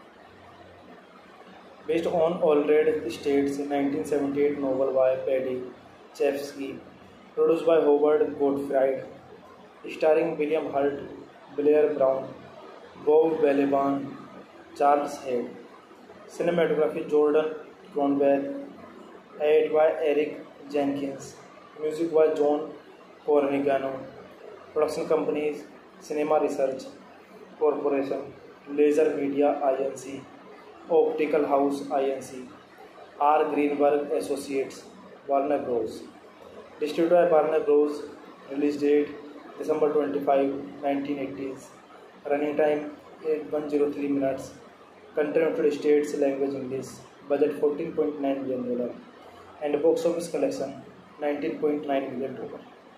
based on Alred State's nineteen seventy-eight novel by Paddy Chayefsky, produced by Howard Gottfried, starring William Hurt, Blair Brown, Bob Balaban, Charles Head. Cinematography Jordan Cronwell, edited by Eric Jenkins. Music by John Cornigano. Production companies Cinema Research Corporation, Laser Media Inc, Optical House Inc, R. Greenberg Associates, Warner Bros. Distributed by Warner Bros. Release date December twenty-fifth, nineteen eighties. Running time eight hundred three minutes. Country United States language English. Budget fourteen point nine million dollars. And box office collection nineteen point nine million dollars.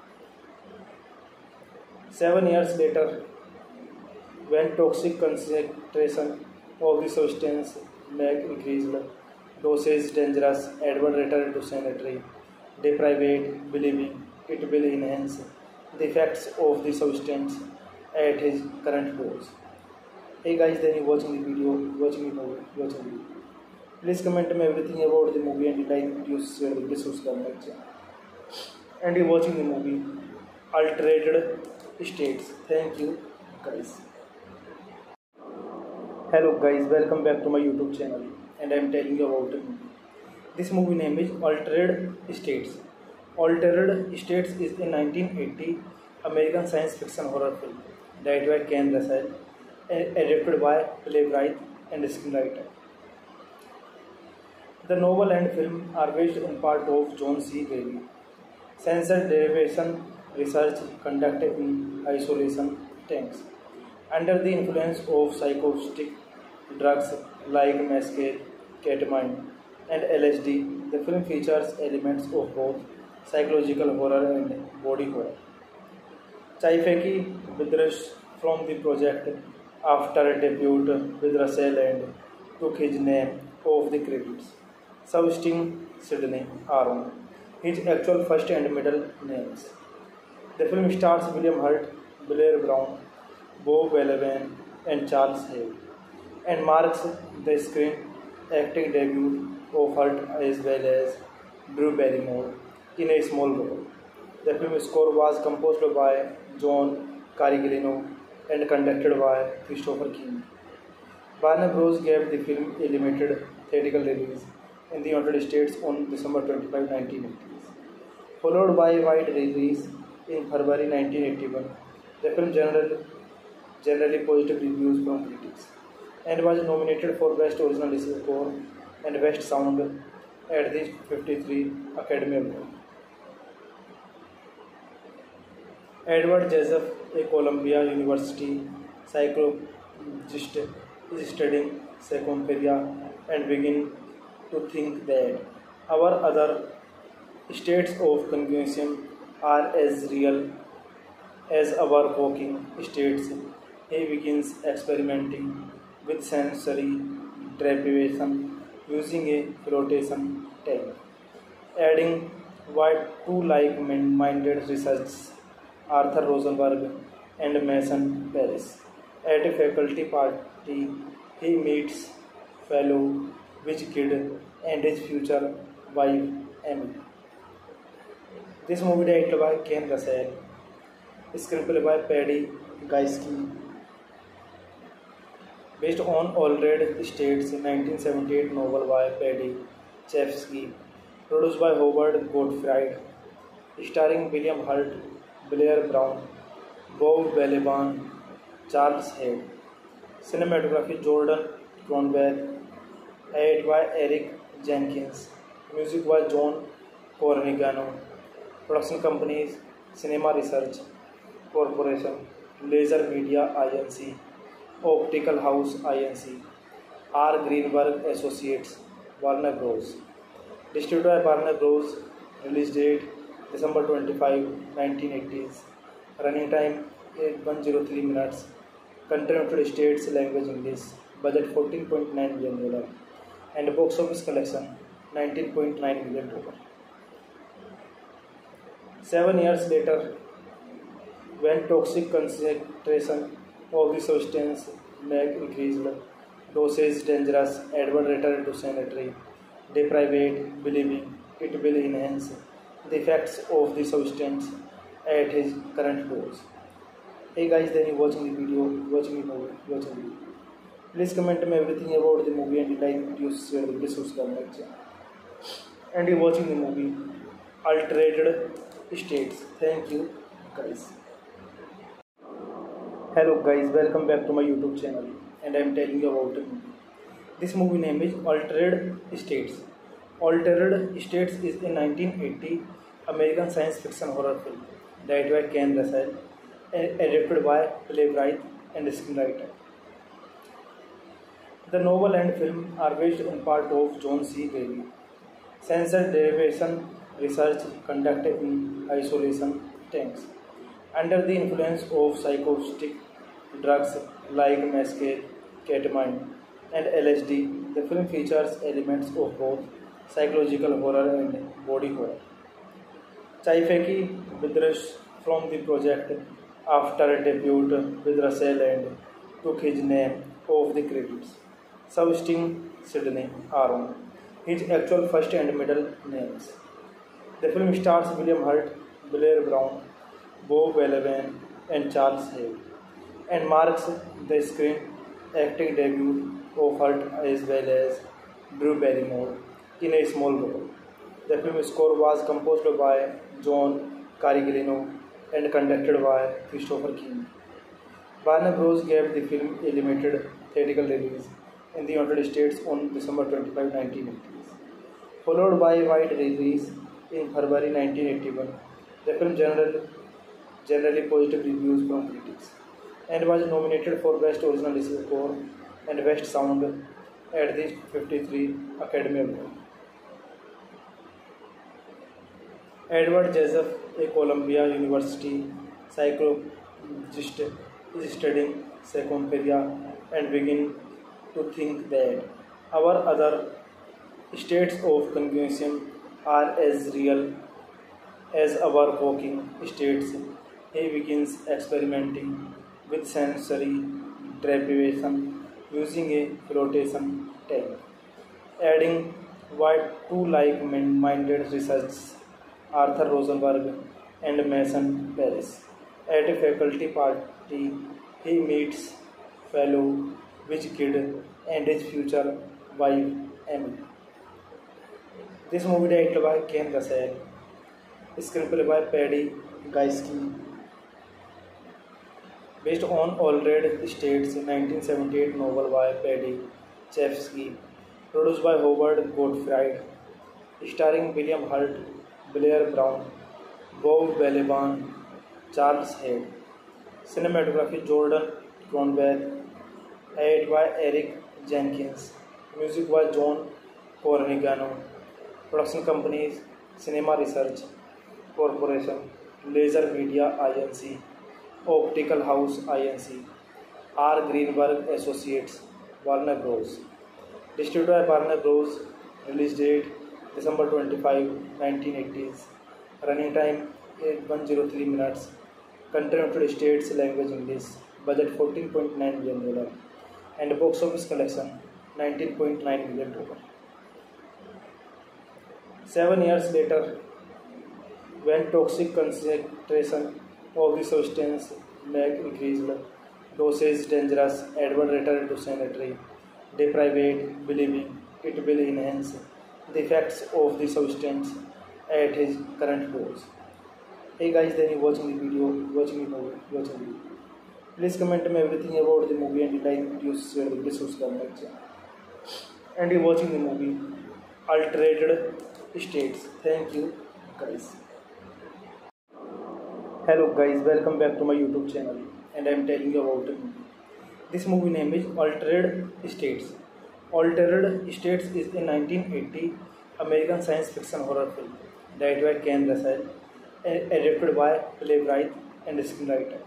Seven years later, when toxic concentration of the substance make increased, dosage dangerous, Edward returned to sanitary, deprived, believing it will enhance the effects of the substance at his current dose. Hey guys, then you watching the video, watching the movie, watching the video. Please comment me everything about the movie and like videos, share the video, subscribe my channel. And you watching the movie Altered States. Thank you guys. Hello guys, welcome back to my YouTube channel, and I am telling you about the movie. This movie name is Altered States. Altered States is a nineteen eighty American science fiction horror film directed by Ken Russell and adapted by playwright and screenwriter. The novel and film are based on part of John C. Reilly. Sensor derivation research conducted in isolation tanks. Under the influence of psychoactive drugs like mescaline, ketamine, and L S D, the film features elements of both psychological horror and body horror. Chayefsky withdrew from the project after a debut with Russell and took his name off the credits, substituting Sidney Aaron, his actual first and middle names. The film stars William Hurt, Blair Brown, Bob Balaban, and Charles Head, and marks the screen acting debut of Hurt as well as Drew Barrymore in a small role. The film score was composed by John Carigliano and conducted by Christopher King. Warner Bros. Gave the film a limited theatrical release in the United States on December twenty-fifth, nineteen eighty, followed by a wide release in February nineteen eighty-one. The film generally, generally positive reviews from critics and was nominated for Best Original Score and Best Sound at the fifty-three Academy Awards. Edward Joseph, a Columbia University psychologist, is studying psychophilia and begin to think that our other states of cognition are as real as our waking states. He begins experimenting with sensory deprivation using a flotation tank, adding why two like-minded researchers, Arthur Rosenberg and Mason Paris. At a faculty party, he meets fellow Rich Kid and his future wife Emily. This movie directed by Ken Russell, screenplay by Paddy Gaiski, based on Alred State's nineteen seventy-eight novel by Paddy Chayefsky, produced by Howard Gottfried, starring William Hurt, Blair Brown, Bob Balaban, Charles Head. Cinematography Jordan Cronwell, edited by Eric Jenkins. Music by John Cornigano. Production companies Cinema Research Corporation, Laser Media Inc, Optical House Inc, R. Greenberg Associates, Warner Bros. Distributed by Warner Bros. Release date December twenty-fifth, nineteen eighties. Running time one hundred three minutes. Country United States, language English. Budget fourteen point nine million dollars. And box office collection nineteen point nine million dollars. Seven years later, when toxic concentration of the substance make increased, dosage dangerous, Edward returned to sanitary, deprived, believing it will enhance the effects of the substance at his current dose. Hey guys, then you watching the video, watching the movie, watching the video. Please comment me everything about the movie and like videos, share the video, subscribe my channel. And you watching the movie Altered States. Thank you guys. Hello guys, welcome back to my YouTube channel, and I am telling you about the movie. This movie name is Altered States. Altered States is a nineteen eighty American science fiction horror film directed by Ken Russell and adapted by playwright and screenwriter. The novel and film are based on part of John C. Reilly. Sensor derivation research conducted in isolation tanks. Under the influence of psychotic drugs like mescaline, ketamine, and L S D, the film features elements of both psychological horror and body horror. Chaifeki withdrew from the project after a debut with Russell and took his name off the credits, substituting Sidney Aaron, his actual first and middle names. The film stars William Hurt, Blair Brown, Bob Balaban, and Charles Hale, and marks the screen acting debut of Hurt as well as Drew Barrymore in a small role. The film score was composed by John Carigliano and conducted by Christopher King. Warner Bros. Gave the film a limited theatrical release in the United States on December twenty-fifth, nineteen eighty, followed by a wide release in February nineteen eighty-one. The film generally, generally positive reviews from critics and was nominated for Best Original Score and Best Sound at the fifty-third Academy Award. Edward Joseph, a Columbia University psychologist, is studying psychophilia and begins to think that our other states of cognition are as real as our waking states. He begins experimenting with sensory deprivation using a flotation tank, adding what two like-minded researchers, Arthur Rosenberg and Mason Paris. At a faculty party, he meets fellow Witch Kid and his future wife, Emily. This movie directed by Ken Russell, screenplay by Paddy Gaiski, based on Altered States nineteen seventy-eight novel by Paddy Chayefsky, produced by Howard Gottfried, starring William Hurt, Blair Brown, Bob Balaban, Charles Hale. Cinematography Jordan Cronenberg, edited by Eric Jenkins. Music by John Cornigano. Production companies Cinema Research Corporation, Laser Media Inc, Optical House Inc, R. Greenberg Associates, Warner Bros. Distributed by Warner Bros. Release date December twenty-fifth, nineteen eighties. Running time one hundred three minutes. Country United States, language English. Budget fourteen point nine million dollars. And box office collection nineteen point nine million dollars. Seven years later, when toxic concentration of the substance make increased, dosage dangerous, Edward returned to sanitary, deprived, believing it will enhance the effects of the substance at his current dose. Hey guys, then you watching the video, watching the movie, watching the video. Please comment me everything about the movie and like videos, share the video, subscribe my channel. And you watching the movie Altered States. Thank you guys. Hello guys, welcome back to my YouTube channel, and I am telling you about the movie. This movie name is Altered States. Altered States is a nineteen eighty American science fiction horror film directed by Ken Russell adapted by playwright and screenwriter.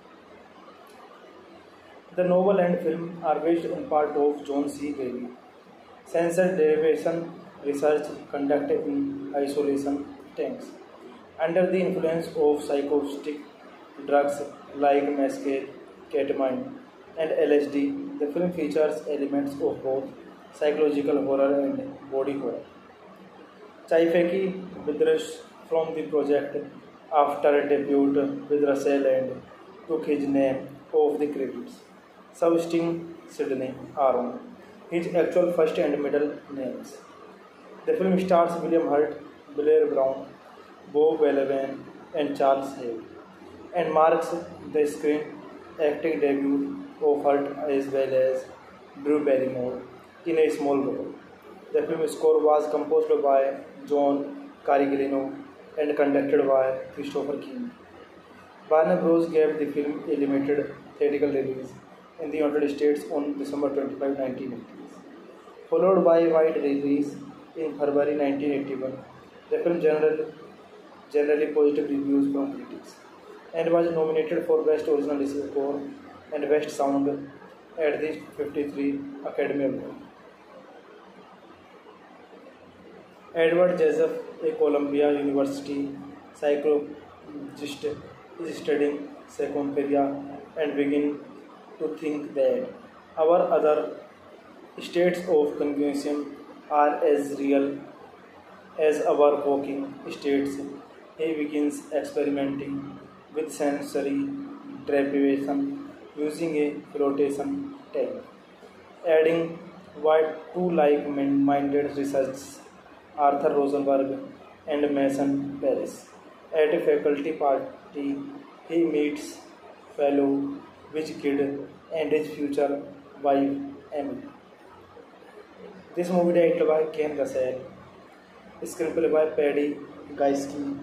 The novel and film are based on part of John C. Reilly. Sensor derivation research conducted in isolation tanks. Under the influence of psychotic drugs like mescaline, ketamine, and L S D, the film features elements of both psychological horror and body horror. Chaifeki withdrew from the project after a debut with Russell and took his name off the credits, substituting Sidney Aaron, his actual first and middle names. The film stars William Hurt, Blair Brown, Bob Balaban, and Charles Hale, and marks the screen acting debut of Hurt as well as Drew Barrymore in a small role. The film score was composed by John Carigliano and conducted by Christopher King. Warner Bros. Gave the film a limited theatrical release in the United States on December twenty-fifth, nineteen eighty, followed by a wide release in February nineteen eighty-one. The film generally, generally positive reviews from critics and was nominated for Best Original Score and Best Sound at the fifty-third Academy Award. Edward Joseph, a Columbia University psychologist, is studying psychophilia and begins to think that our other states of cognition are as real as our waking states. He begins experimenting with sensory deprivation using a flotation tank, adding what two like-minded researchers, Arthur Rosenberg and Mason Paris. At a faculty party, he meets fellow Witch Kid and his future wife, Emily. This movie directed by Ken Russell, screenplay by Paddy Gieske,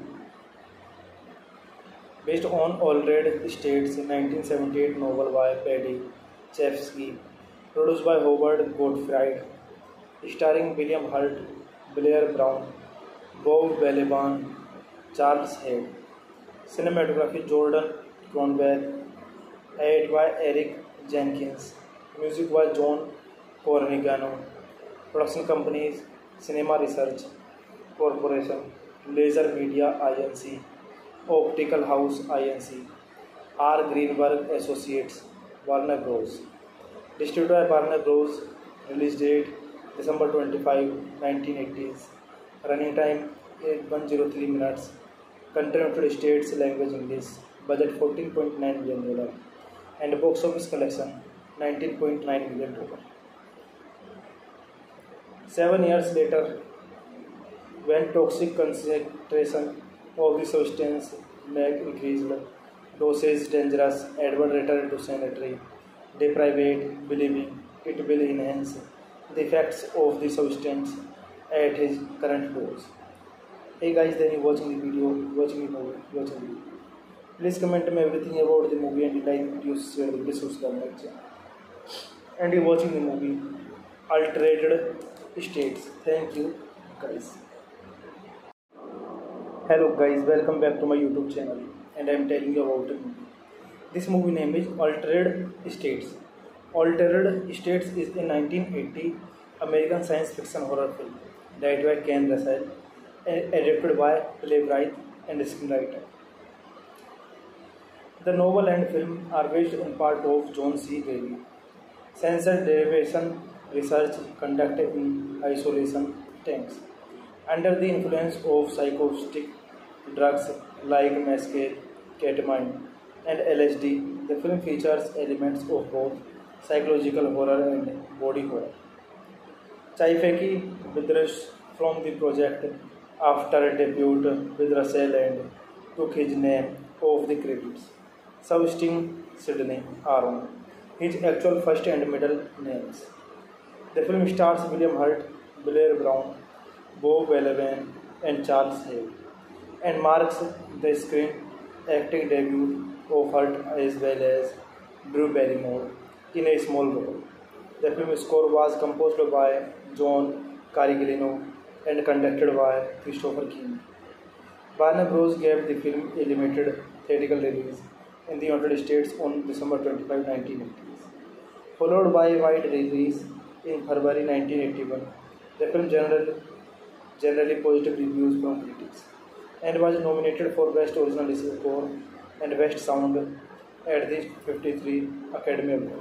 based on Allred State's nineteen seventy-eight novel by Paddy Chayefsky, produced by Howard Gottfried, starring William Hurt, Blair Brown, Bob Balaban, Charles Hale. Cinematography Jordan Cronenberg, edited by Eric Jenkins. Music by John Cornigano. Production companies: Cinema Research Corporation, Laser Media Inc, Optical House Inc, R. Greenberg Associates, Warner Bros. Distributed by Warner Bros. Release date December twenty-fifth, nineteen eighties. Running time one hundred three minutes. Country United States, language English. Budget fourteen point nine million dollars. And box office collection nineteen point nine million dollars. Seven years later, when toxic concentration of the substance make increased, dosage dangerous, Edward returned to sanitary, deprived, believing it will enhance the effects of the substance at his current dose. Hey guys, then you watching the video, watching the movie, watching the video. Please comment me everything about the movie and you like videos, share the videos, subscribe my channel. And you watching the movie Altered States. Thank you guys. Hello guys, welcome back to my YouTube channel and I am telling you about the movie. This movie name is Altered States. Altered States is a nineteen eighty American science fiction horror film directed by Ken Russell and adapted by playwright and screenwriter. The novel and film are based on part of John C. Reilly. Sensor derivation research conducted in isolation tanks. Under the influence of psychotic drugs like mescaline, ketamine, and L S D, the film features elements of both psychological horror and body horror. Chaifeki withdrew from the project after a debut with Russell and took his name off the credits, substituting Sidney Aaron, his actual first and middle names. The film stars William Hurt, Blair Brown, Bob Balaban, and Charles Hale, and marks the screen acting debut of Hurt as well as Drew Barrymore in a small role. The film score was composed by John Carigliano and conducted by Christopher King. Warner Bros. Gave the film a limited theatrical release in the United States on December twenty-fifth, nineteen eighty, followed by a wide release in February nineteen eighty-one. The film generally, generally positive reviews from critics and was nominated for Best Original Score and Best Sound at the fifty-third Academy Award.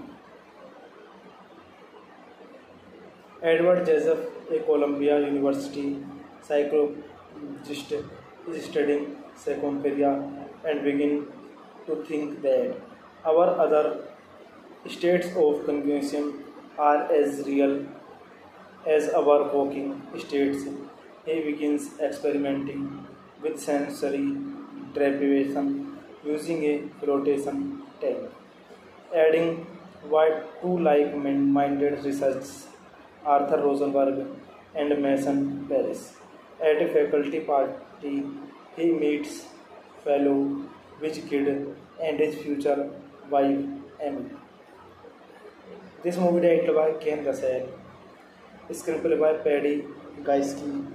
Edward Joseph, a Columbia University psychologist, is studying psychophilia and begin to think that our other states of cognition are as real as our waking states. He begins experimenting with sensory deprivation using a flotation tank, adding what two like-minded researchers, Arthur Rosenberg and Mason Paris. At a faculty party, he meets fellow Rich Kid and his future wife Emily. This movie directed by Ken Russell, screenplay by Paddy Gaiski,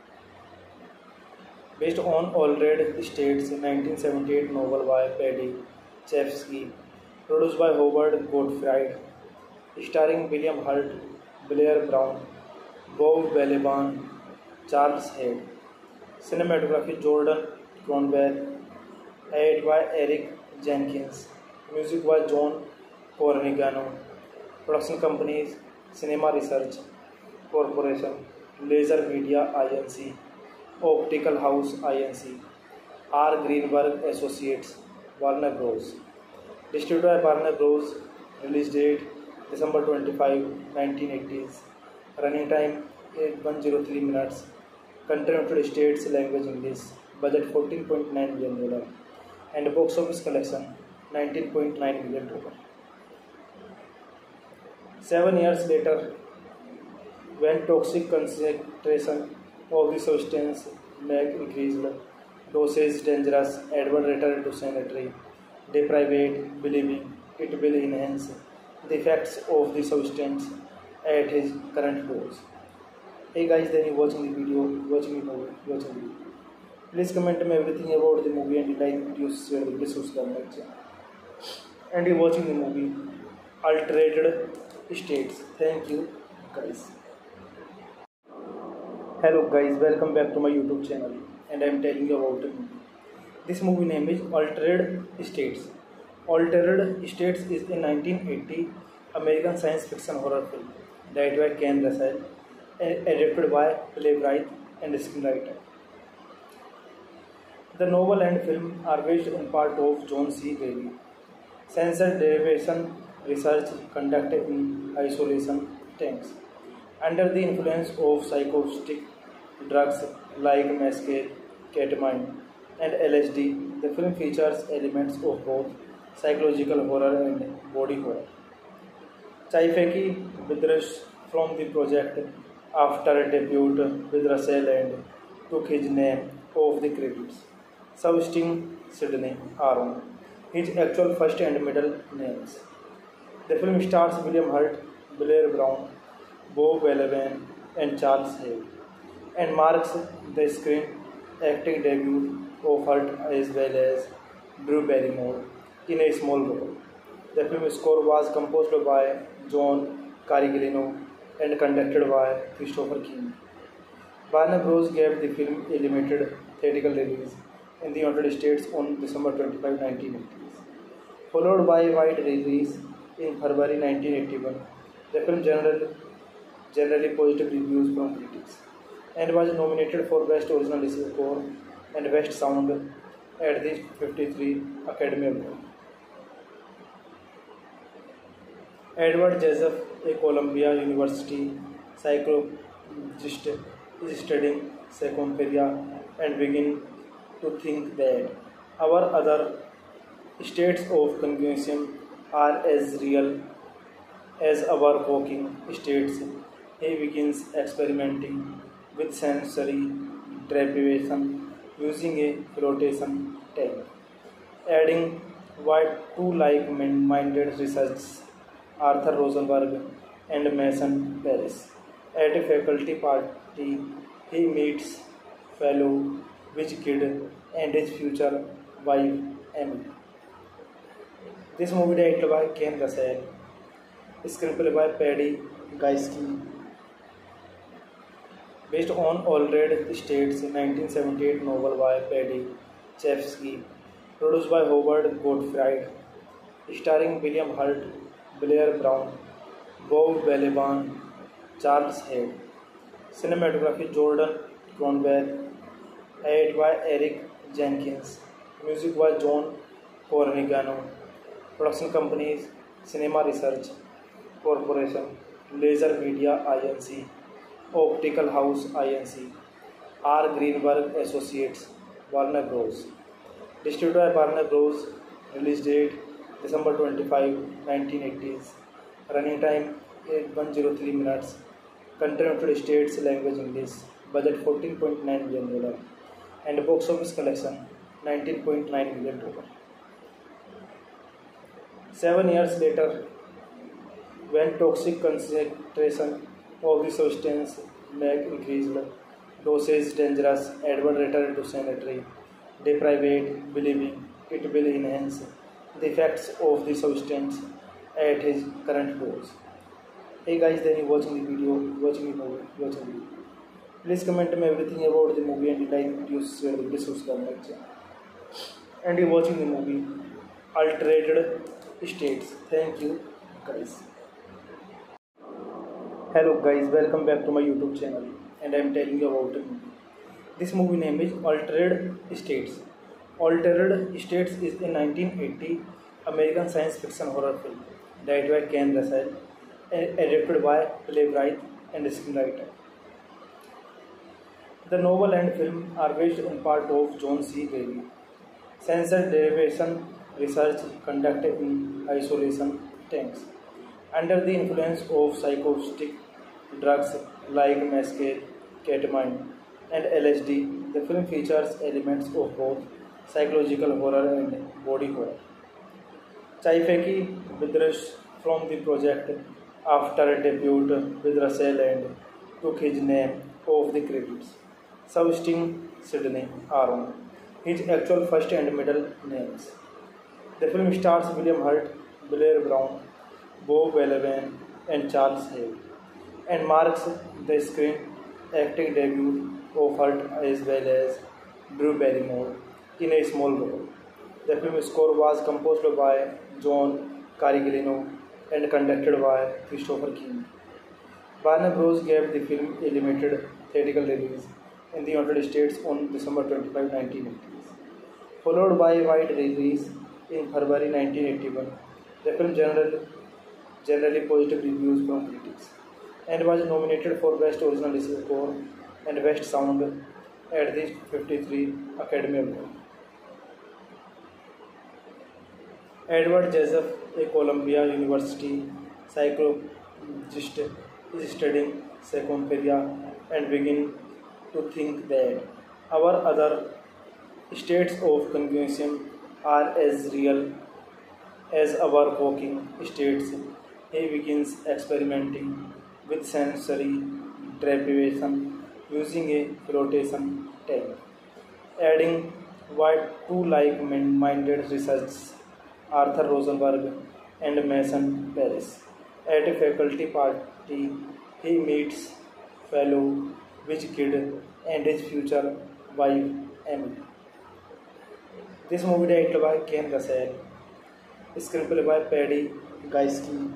based on Alred State's nineteen seventy-eight novel by Paddy Chayefsky, produced by Howard Gottfried, starring William Hurt, Blair Brown, Bob Balaban, Charles Head. Cinematography Jordan Cronenberg, edited by Eric Jenkins. Music by John Cornigano. Production companies Cinema Research Corporation, Laser Media Inc, Optical House Inc, R. Greenberg Associates, Warner Bros. Distributed by Warner Bros. Release date December twenty-fifth, nineteen eighties. Running time eight hundred three minutes. Country United States language English. Budget fourteen point nine million dollars. And box office collection nineteen point nine million dollars. Seven years later, when toxic concentration of the substance make increased, dosage dangerous, Edward returned to sanitary, deprived, believing it will enhance the effects of the substance at his current dose. Hey guys, then you watching the video, watching the movie, watching the video. Please comment me everything about the movie and like videos, share the video, subscribe my channel. And you watching the movie Altered States. Thank you guys. Hello guys, welcome back to my YouTube channel, and I am telling you about the movie. This movie name is Altered States. Altered States is a nineteen eighty American science fiction horror film directed by Ken Russell and adapted by playwright and screenwriter. The novel and film are based on part of John C. Reilly. Sensor derivation research conducted in isolation tanks under the influence of psychotic drugs like mescaline, ketamine, and L S D. The film features elements of both psychological horror and body horror. Chayefsky withdrew from the project after a debut with Russell and took his name off the credits, substituting Sidney Aaron, his actual first and middle names. The film stars William Hurt, Blair Brown, Bob Balaban, and Charles Head, and marks the screen acting debut of Hurt as well as Drew Barrymore in a small role. The film score was composed by John Carigliano and conducted by Christopher King. Warner Bros. Gave the film a limited theatrical release in the United States on December twenty-fifth, nineteen eighty, followed by a wide release in February nineteen eighty-one. The film generally, generally positive reviews from critics and was nominated for Best Original Score and Best Sound at the fifty-third Academy Award. Edward Joseph, a Columbia University psychologist, is studying psychophilia and begin to think that our other states of cognition are as real as our waking states. He begins experimenting with sensory deprivation using a flotation tank, adding what two like-minded researchers, Arthur Rosenberg and Mason Paris. At a faculty party, he meets fellow rich kid and his future wife Emily. This movie directed by Ken Russell, screenplay by Paddy Gaiski, based on Allred Estates nineteen seventy-eight novel by Paddy Chayefsky, produced by Howard Gottfried, starring William Hurt, Blair Brown, Bob Balaban, Charles Head. Cinematography Jordan Cronwell, edited by Eric Jenkins, music by John Cornigano. Production companies Cinema Research Corporation, Laser Media Inc, Optical House Inc, R. Greenberg Associates, Warner Bros. Distributed by Warner Bros. Release date December twenty-fifth, nineteen eighties. Running time eight hundred three minutes. Country United States, language English. Budget fourteen point nine million dollars. And box office collection nineteen point nine million dollars. Seven years later, when toxic concentration of the substance make increased, dosage dangerous, Edward returned to sanitary, deprived, believing it will enhance the effects of the substance at his current dose. Hey guys, then you watching the video, watching the movie, watching the video. Please comment me everything about the movie and like videos, share the video, subscribe my channel. And you watching the movie Altered States. Thank you guys. Hello guys, welcome back to my YouTube channel, and I am telling you about the movie. This movie name is Altered States. Altered States is a nineteen eighty American science fiction horror film directed by Ken Russell and adapted by playwright and screenwriter. The novel and film are based on part of John C. Reilly. Sensor derivation research conducted in isolation tanks. Under the influence of psychotic drugs like mescaline, ketamine, and L S D, the film features elements of both psychological horror and body horror. Chayefsky withdrew from the project after a debut with Russell and took his name off the credits, substituting Sidney Aaron, his actual first and middle names. The film stars William Hurt, Blair Brown, Bob Balaban, and Charles Head, and marks the screen acting debut of Hurt as well as Drew Barrymore in a small role. The film score was composed by John Carigliano and conducted by Christopher King. Warner Bros. Gave the film a limited theatrical release in the United States on December twenty-fifth, nineteen eighty, followed by a wide release in February nineteen eighty-one. The film generally, generally positive reviews from critics and was nominated for Best Original Score and Best Sound at the fifty-three Academy Awards. Edward Joseph, a Columbia University psychologist, is studying psychophilia and begins to think that our other states of cognition are as real as our waking states. He begins experimenting with sensory deprivation using a flotation tank, adding what two like-minded researchers, Arthur Rosenberg and Mason Paris. At a faculty party, he meets fellow rich kid and his future wife Emily. This movie directed by Ken Russell, screenplay by Paddy Gaiski,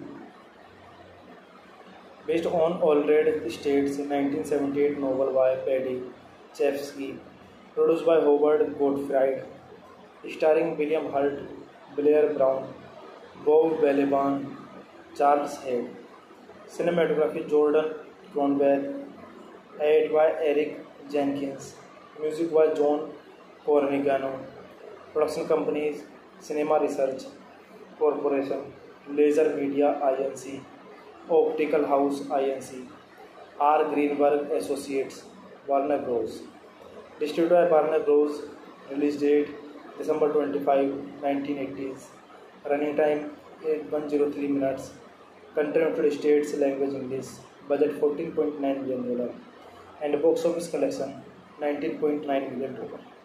based on Allred Estates nineteen seventy-eight novel by Paddy Chayefsky, produced by Howard Gottfried, starring William Hurt, Blair Brown, Bob Balaban, Charles Head. Cinematography Jordan Cronwell, edited by Eric Jenkins, music by John Cornigano. Production companies Cinema Research Corporation, Laser Media Inc, Optical House Inc, R. Greenberg Associates, Warner Bros. Distributed by Warner Bros. Release date December twenty-fifth, nineteen eighties. Running time eight hundred three minutes. Country United States, language English. Budget fourteen point nine million dollars. And box office collection nineteen point nine million dollars.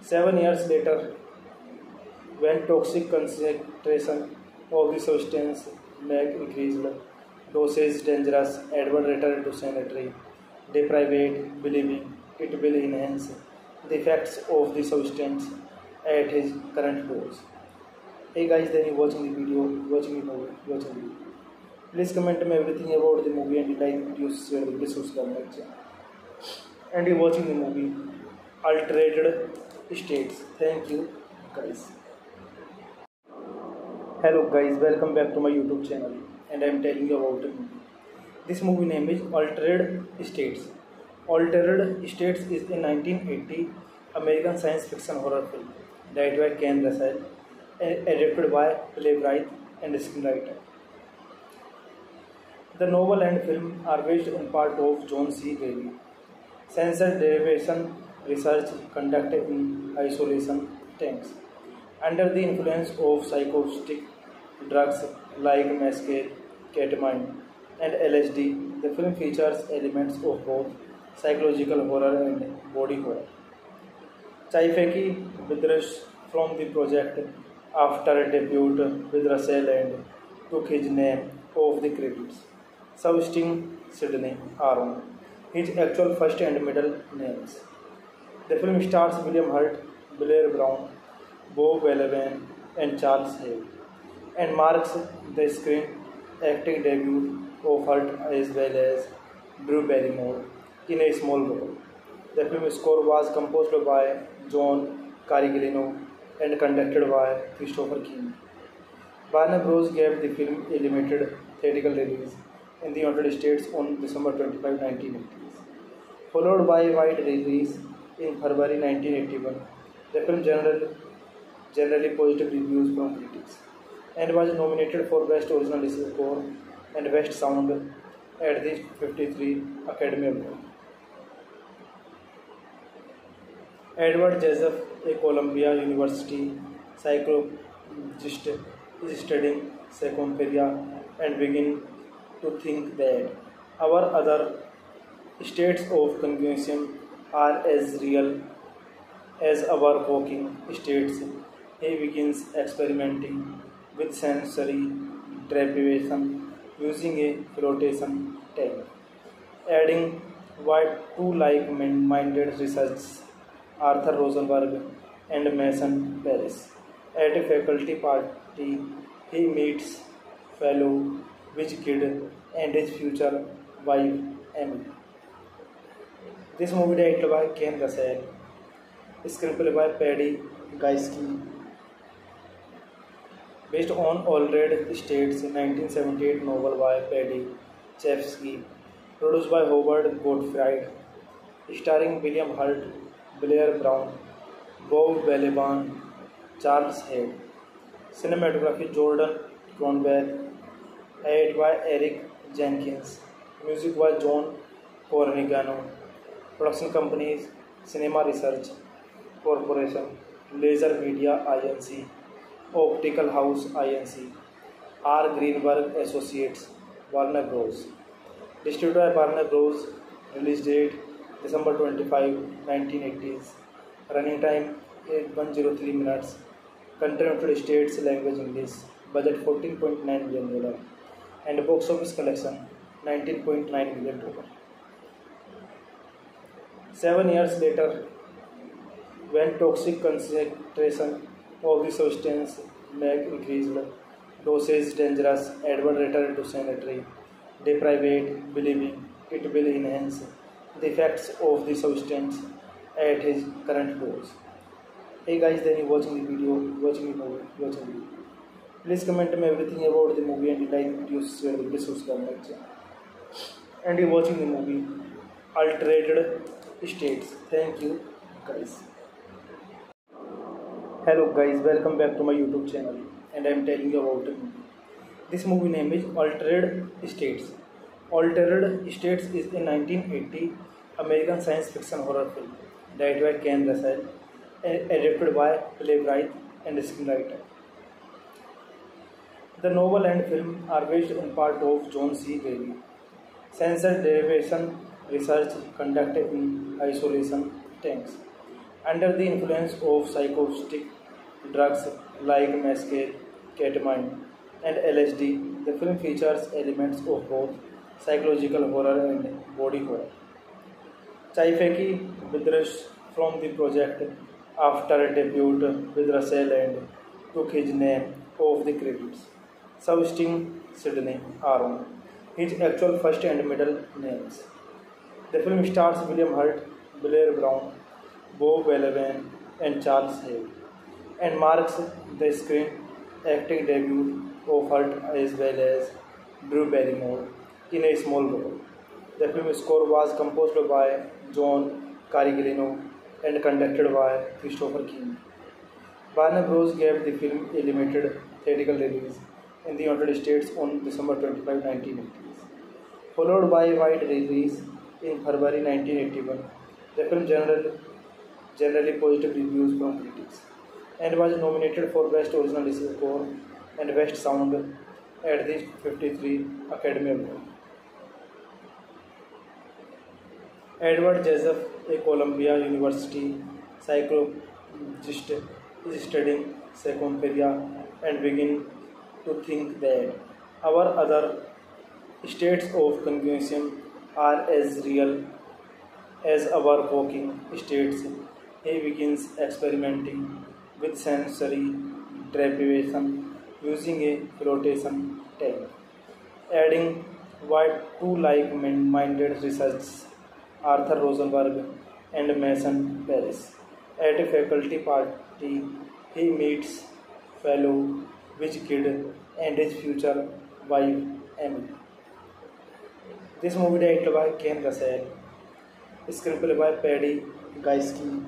Seven years later, when toxic concentration of the substance make increased, dosage dangerous, Edward returned to sanitary, deprived, believing it will enhance the effects of the substance at his current dose. Hey guys, then you watching the video, watching the movie, watching the video. Please comment me everything about the movie and like videos, share the video, subscribe my channel. And you watching the movie Altered States. Thank you guys. Hello guys, welcome back to my YouTube channel and I am telling you about the movie. This movie name is Altered States. Altered States is a nineteen eighty American science fiction horror film directed by Ken Russell and adapted by playwright and screenwriter. The novel and film are based on part of John C. Reilly. Sensor derivation research conducted in isolation tanks. Under the influence of psychoactive drugs like mescaline, ketamine, and L S D, the film features elements of both psychological horror and body horror. Chaifeki withdrew from the project after a debut with Russell and took his name off the credits, substituting Sidney Aaron, his actual first and middle names. The film stars William Hurt, Blair Brown, Bob Balaban, and Charles Hale, and marks the screen acting debut of Hurt as well as Drew Barrymore in a small role. The film score was composed by John Carigliano and conducted by Christopher King. Warner Bros. Gave the film a limited theatrical release in the United States on December twenty-fifth, nineteen eighty, followed by a wide release in February nineteen eighty-one. The film generally, generally positive reviews from critics and was nominated for Best Original Score and Best Sound at the fifty-third Academy Award. Edward Joseph, a Columbia University psychologist, is studying psychophilia and begins to think that our other states of cognition are as real as our waking states. He begins experimenting with sensory deprivation using a flotation tank, adding what two like-minded researchers, Arthur Rosenberg and Mason Paris. At a faculty party, he meets fellow Witch Kid and his future wife, Emily. This movie directed by Ken Russell, screenplay by Paddy Gaiski, based on Altered States nineteen seventy-eight novel by Paddy Chayefsky, produced by Howard Gottfried, starring William Hurt, Blair Brown, Bob Balaban, Charles Hale. Cinematography Jordan Cronenberg, edited by Eric Jenkins. Music by John Cornigano. Production companies Cinema Research Corporation, Laser Media Inc, Optical House Inc, R. Greenberg Associates, Warner Bros. Distributed by Warner Bros. Release date December twenty-fifth, nineteen eighties. Running time one hundred three minutes. Country United States language English. Budget fourteen point nine million dollars. And box office collection nineteen point nine million dollars. Seven years later, when toxic concentration of the substance make increased, dosage dangerous, Edward returned to sanitary, deprived, believing it will enhance the effects of the substance at his current dose. Hey guys, then you watching the video, watching the movie, watching the video. Please comment me everything about the movie and like videos, share the video, subscribe my channel. And you watching the movie Altered States. Thank you guys. Hello guys, welcome back to my YouTube channel and I am telling you about the movie. This movie name is Altered States. Altered States is a nineteen eighty American science fiction horror film directed by Ken Russell and adapted by playwright and screenwriter. The novel and film are based on part of John C. Reilly. Sensor derivation research conducted in isolation tanks. Under the influence of psychotic drugs like mescaline, ketamine, and L S D, the film features elements of both psychological horror and body horror. Chaifeki withdrew from the project after a debut with Russell and took his name off the credits, substituting Sidney Aaron, his actual first and middle names. The film stars William Hurt, Blair Brown, Bob Balaban, and Charles Hale, and marks the screen acting debut of Hurt as well as Drew Barrymore in a small role. The film score was composed by John Carigliano and conducted by Christopher King. Warner Bros. Gave the film a limited theatrical release in the United States on December twenty-fifth, nineteen eighty, followed by a wide release in February nineteen eighty-one. The film generally, generally positive reviews from critics and was nominated for Best Original Score and Best Sound at the fifty-third Academy Award. Edward Joseph, a Columbia University psychologist, is studying psychophilia and begin to think that our other states of cognition are as real as our waking states. He begins experimenting with sensory deprivation using a flotation tank, adding what two like-minded researchers, Arthur Rosenberg and Mason Paris. At a faculty party, he meets fellow Witch Kid and his future wife, Emily. This movie directed by Ken Russell, screenplay by Paddy Gaiski,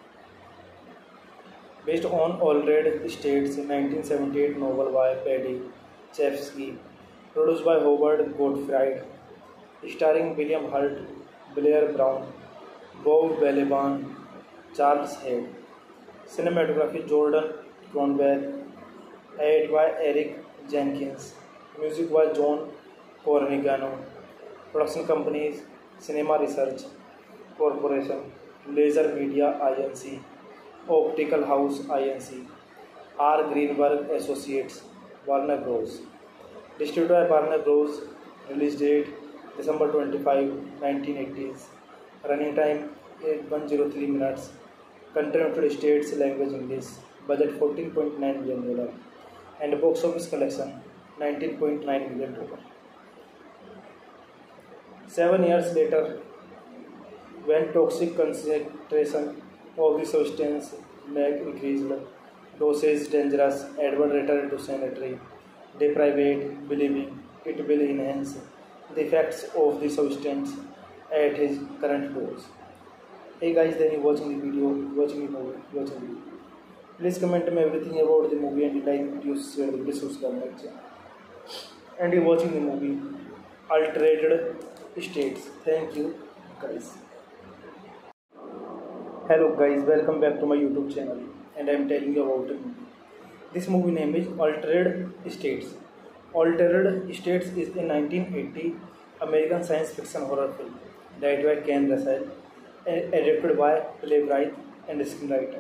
based on Alred State's nineteen seventy-eight novel by Paddy Chayefsky, produced by Howard Gottfried, starring William Hurt, Blair Brown, Bob Balaban, Charles Hale. Cinematography Jordan Cronenberg, edited by Eric Jenkins. Music by John Cornigano. Production companies Cinema Research Corporation, Laser Media Inc, Optical House Inc, R. Greenberg Associates, Warner Bros. Distributed by Warner Bros. Release date December twenty-fifth, nineteen eighties. Running time one hundred three minutes. Country United States, language English. Budget fourteen point nine million dollars. And box office collection nineteen point nine million dollars. Seven years later, when toxic concentration of the substance make increased, dosage dangerous, Edward returned to sanitary, deprived, believing it will enhance the effects of the substance at his current dose. Hey guys, then you watching the video, watching the movie, watching the video. Please comment me everything about the movie and you like videos, share the videos, subscribe my channel. And you watching the movie Altered States. Thank you guys. Hello guys, welcome back to my YouTube channel and I am telling you about the movie. This movie name is Altered States. Altered States is a nineteen eighty American science fiction horror film directed by Ken Russell and adapted by playwright and screenwriter.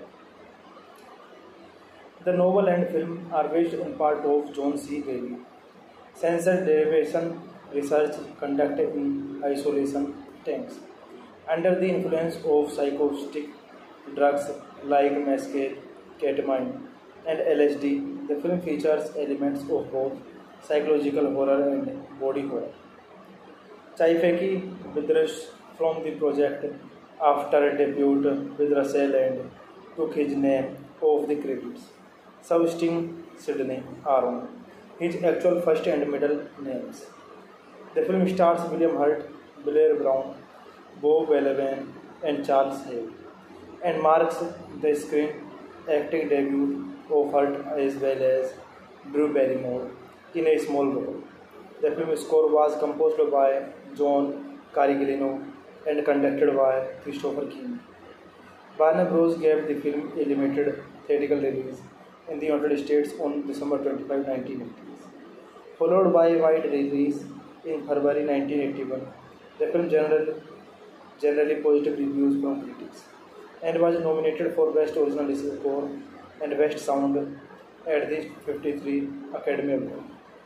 The novel and film are based on part of John C. Reilly. Sensor derivation research conducted in isolation tanks. Under the influence of psychotic drugs like mescaline, ketamine, and L S D, the film features elements of both psychological horror and body horror. Chaifeki withdrew from the project after a debut with Russell and took his name off the credits, substituting Sidney Aaron, his actual first and middle names. The film stars William Hurt, Blair Brown, Bob Balaban, and Charles Hale, and marks the screen acting debut of Hurt as well as Drew Barrymore in a small role. The film score was composed by John Carigliano and conducted by Christopher King. Warner Bros. Gave the film a limited theatrical release in the United States on December twenty-fifth, nineteen eighty, followed by a wide release in February nineteen eighty-one. The film generally, generally positive reviews from critics and was nominated for Best Original Score and Best Sound at the fifty-three Academy Award.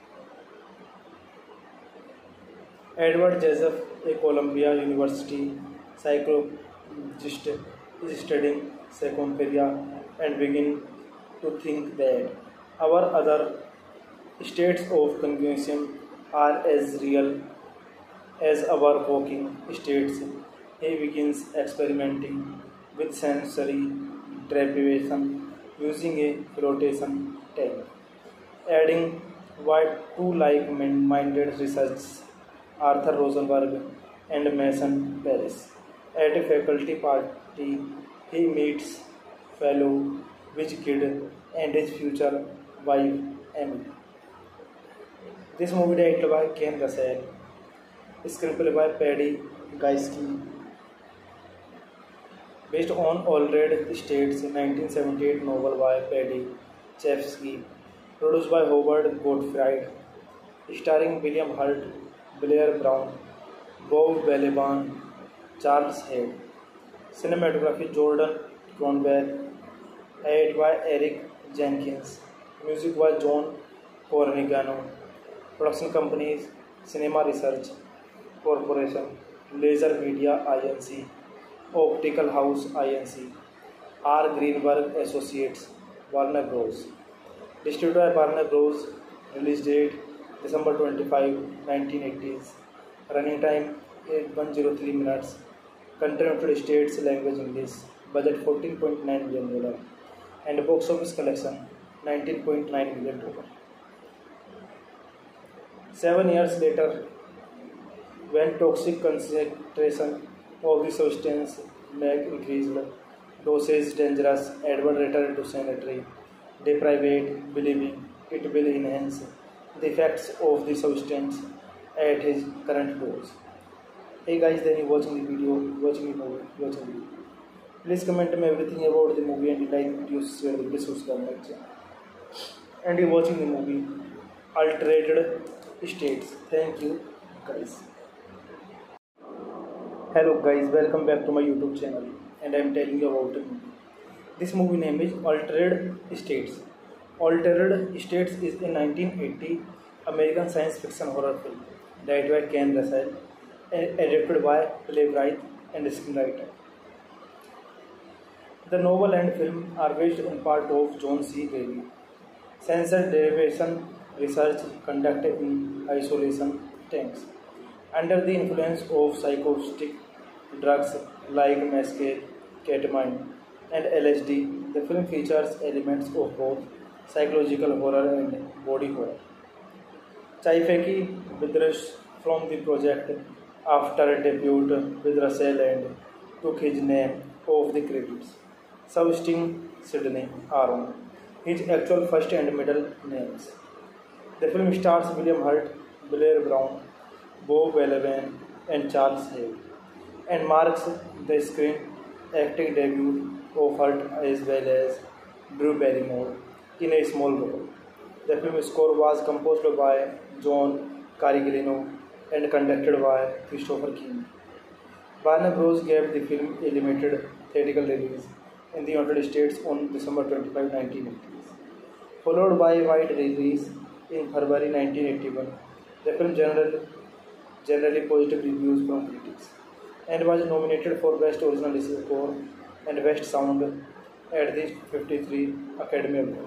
Edward Joseph, a Columbia University psychologist, is studying psychophilia and begin to think that our other states of cognition are as real as our waking states. He begins experimenting with sensory deprivation using a flotation tank, adding what two like-minded researchers, Arthur Rosenberg and Mason Paris. At a faculty party, he meets fellow Rich Kid and his future wife Emily. This movie directed by Ken Russell, screenplay by Paddy Gaiski, based on Alred State's nineteen seventy-eight novel by Paddy Chayefsky, produced by Howard Gottfried, starring William Hurt, Blair Brown, Bob Balaban, Charles Head. Cinematography Jordan Cronenberg, edited by Eric Jenkins, music by John Cornigano. Production companies Cinema Research Corporation, Laser Media Inc, Optical House Inc, R. Greenberg Associates, Warner Bros. Distributed by Warner Bros. Release date December twenty-fifth, nineteen eighties. Running time eight hundred three minutes. Country United States language English. Budget fourteen point nine million dollars. And box office collection nineteen point nine million dollars. Seven years later, when toxic concentration of the substance make increased, dosage dangerous, Edward returned to sanitary, deprived, believing it will enhance the effects of the substance at his current dose. Hey guys, then you watching the video, watching the movie, watching the video. Please comment me everything about the movie and like videos, share the video, subscribe my channel. And you watching the movie Altered States. Thank you guys. Hello guys, welcome back to my YouTube channel, and I am telling you about the movie. This movie name is Altered States. Altered States is a nineteen eighty American science fiction horror film directed by Ken Russell and adapted by playwright and screenwriter. The novel and film are based on part of John C. Reilly. Sensor deprivation research conducted in isolation tanks under the influence of psychotic drugs like mescaline, ketamine, and L S D. The film features elements of both psychological horror and body horror. Chayefsky withdrew from the project after a debut with Russell and took his name off the credits, substituting Sidney Aaron, his actual first and middle names. The film stars William Hurt, Blair Brown, Bob Balaban, and Charles Head, and marks the screen acting debut of Hurt as well as Drew Barrymore in a small role. The film score was composed by John Carigliano and conducted by Christopher King. Warner Bros. Gave the film a limited theatrical release in the United States on December twenty-fifth, nineteen eighty, followed by a wide release in February nineteen eighty-one. The film generally, generally positive reviews from critics and was nominated for Best Original Score and Best Sound at the fifty-three Academy Award.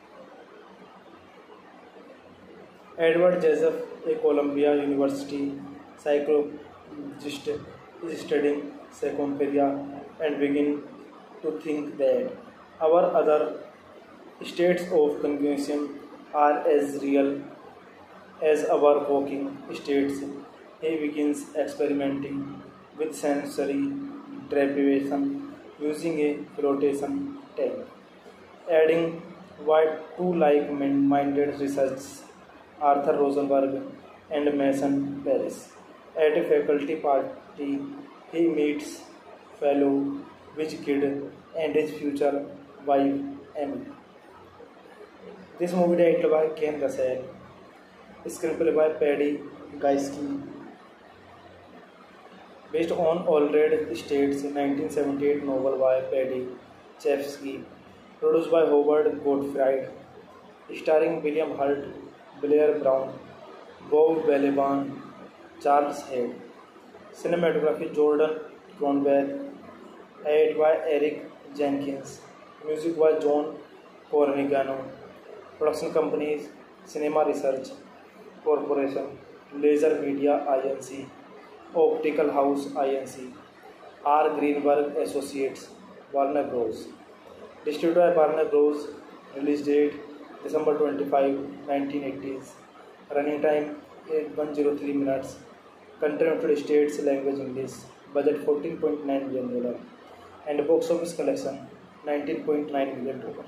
Edward Joseph, a Columbia University psychologist, is studying psychophilia and begin to think that our other states of cognition are as real as our waking states. He begins experimenting with sensory deprivation using a flotation tank, adding what two like-minded researchers, Arthur Rosenberg and Mason Paris. At a faculty party, he meets fellow Rich Kid and his future wife Emily. This movie directed by Ken Russell, screenplay by Paddy Gaiski, based on Alred Estates nineteen seventy-eight novel by Paddy Chayefsky, produced by Howard Gottfried, starring William Hurt, Blair Brown, Bob Balaban, Charles Head. Cinematography Jordan Cronwell, edited by Eric Jenkins. Music by John Cornigano. Production companies Cinema Research Corporation, Laser Media Inc, Optical House Inc, R. Greenberg Associates, Warner Bros. Distributed by Warner Bros. Release date December twenty-fifth, nineteen eighties. Running time eight hundred three minutes. Country United States language English. Budget fourteen point nine million dollars. And box office collection nineteen point nine million dollars.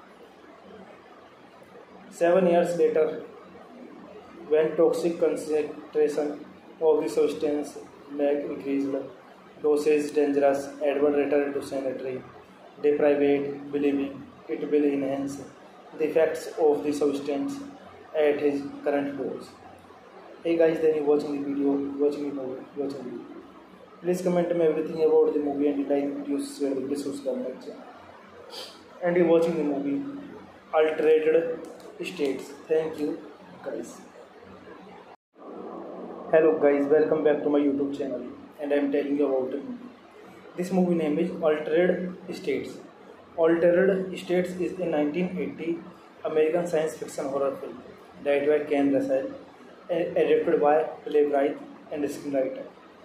Seven years later, when toxic concentration of the substance make increased, dosage dangerous, Edward returned to sanitary, deprived, believing it will enhance the effects of the substance at his current dose. Hey guys, then you watching the video, watching the movie, watching the video. Please comment me everything about the movie and like videos, share the video, subscribe my channel. And you watching the movie Altered States. Thank you guys. Hello guys, welcome back to my YouTube channel, and I am telling you about the movie. This movie name is Altered States. Altered States is a nineteen eighty American science fiction horror film directed by Ken Russell and adapted by playwright and screenwriter.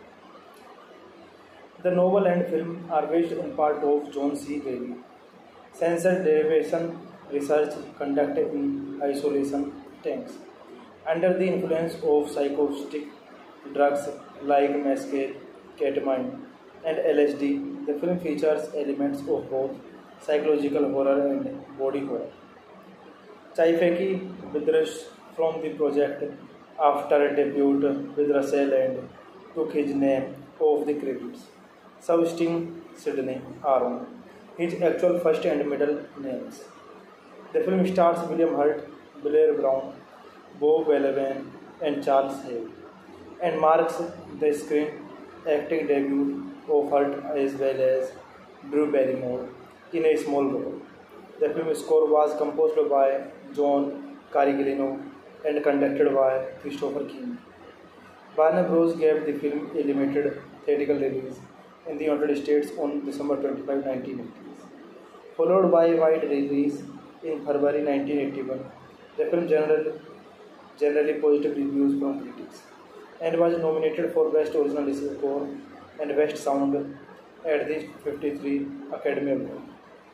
The novel and film are based on part of John C. Reilly. Sensor derivation research conducted in isolation tanks. Under the influence of psychotic drugs like mescaline, ketamine, and L S D, the film features elements of both psychological horror and body horror. Chayefsky withdrew from the project after a debut with Russell and took his name off the credits, substituting Sidney Aaron, his actual first and middle names. The film stars William Hurt, Blair Brown, Bob Balaban, and Charles Head, and marks the screen acting debut of Hurt as well as Drew Barrymore in a small role. The film score was composed by John Carigliano and conducted by Christopher King. Warner Bros. Gave the film a limited theatrical release in the United States on December twenty-fifth, nineteen eighty, followed by a wide release in February nineteen eighty-one. The film generally, generally positive reviews from critics and was nominated for Best Original Score and Best Sound at the fifty-three Academy Awards.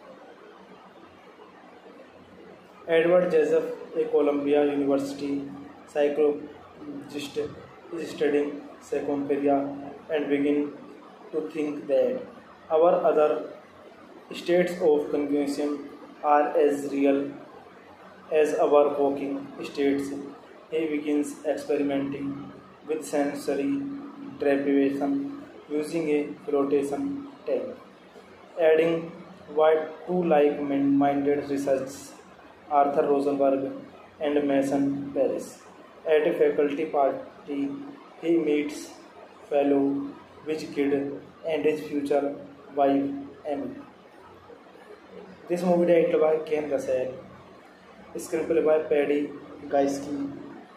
Edward Joseph, a Columbia University psychologist, is studying psychophilia and begins to think that our other states of cognition are as real as our waking states. He begins experimenting with sensory deprivation using a flotation tank, adding what two like-minded researchers, Arthur Rosenberg and Mason Paris. At a faculty party, he meets fellow Witch Kid and his future wife, Emily. This movie directed by Ken Russell, screenplay by Paddy Chayefsky,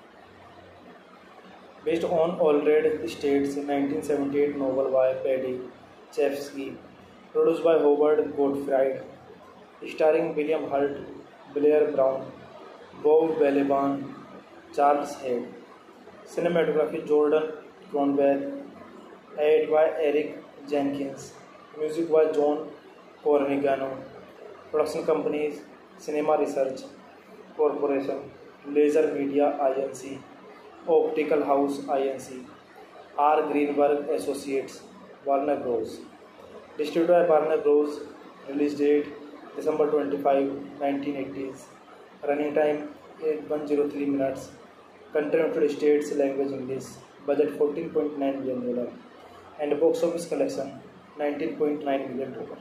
based on Alred Estates nineteen seventy-eight novel by Paddy Chayefsky, produced by Howard Gottfried, starring William Hurt, Blair Brown, Bob Balaban, Charles Head. Cinematography Jordan Cronwell, edited by Eric Jenkins. Music by John Cornigano. Production companies Cinema Research Corporation, Laser Media Inc, Optical House Inc, R. Greenberg Associates, Warner Bros. Distributed by Warner Bros. Release date December twenty-fifth, nineteen eighties. Running time eight hundred three minutes. Country United States language English. Budget fourteen point nine million dollars. And box office collection nineteen point nine million dollars.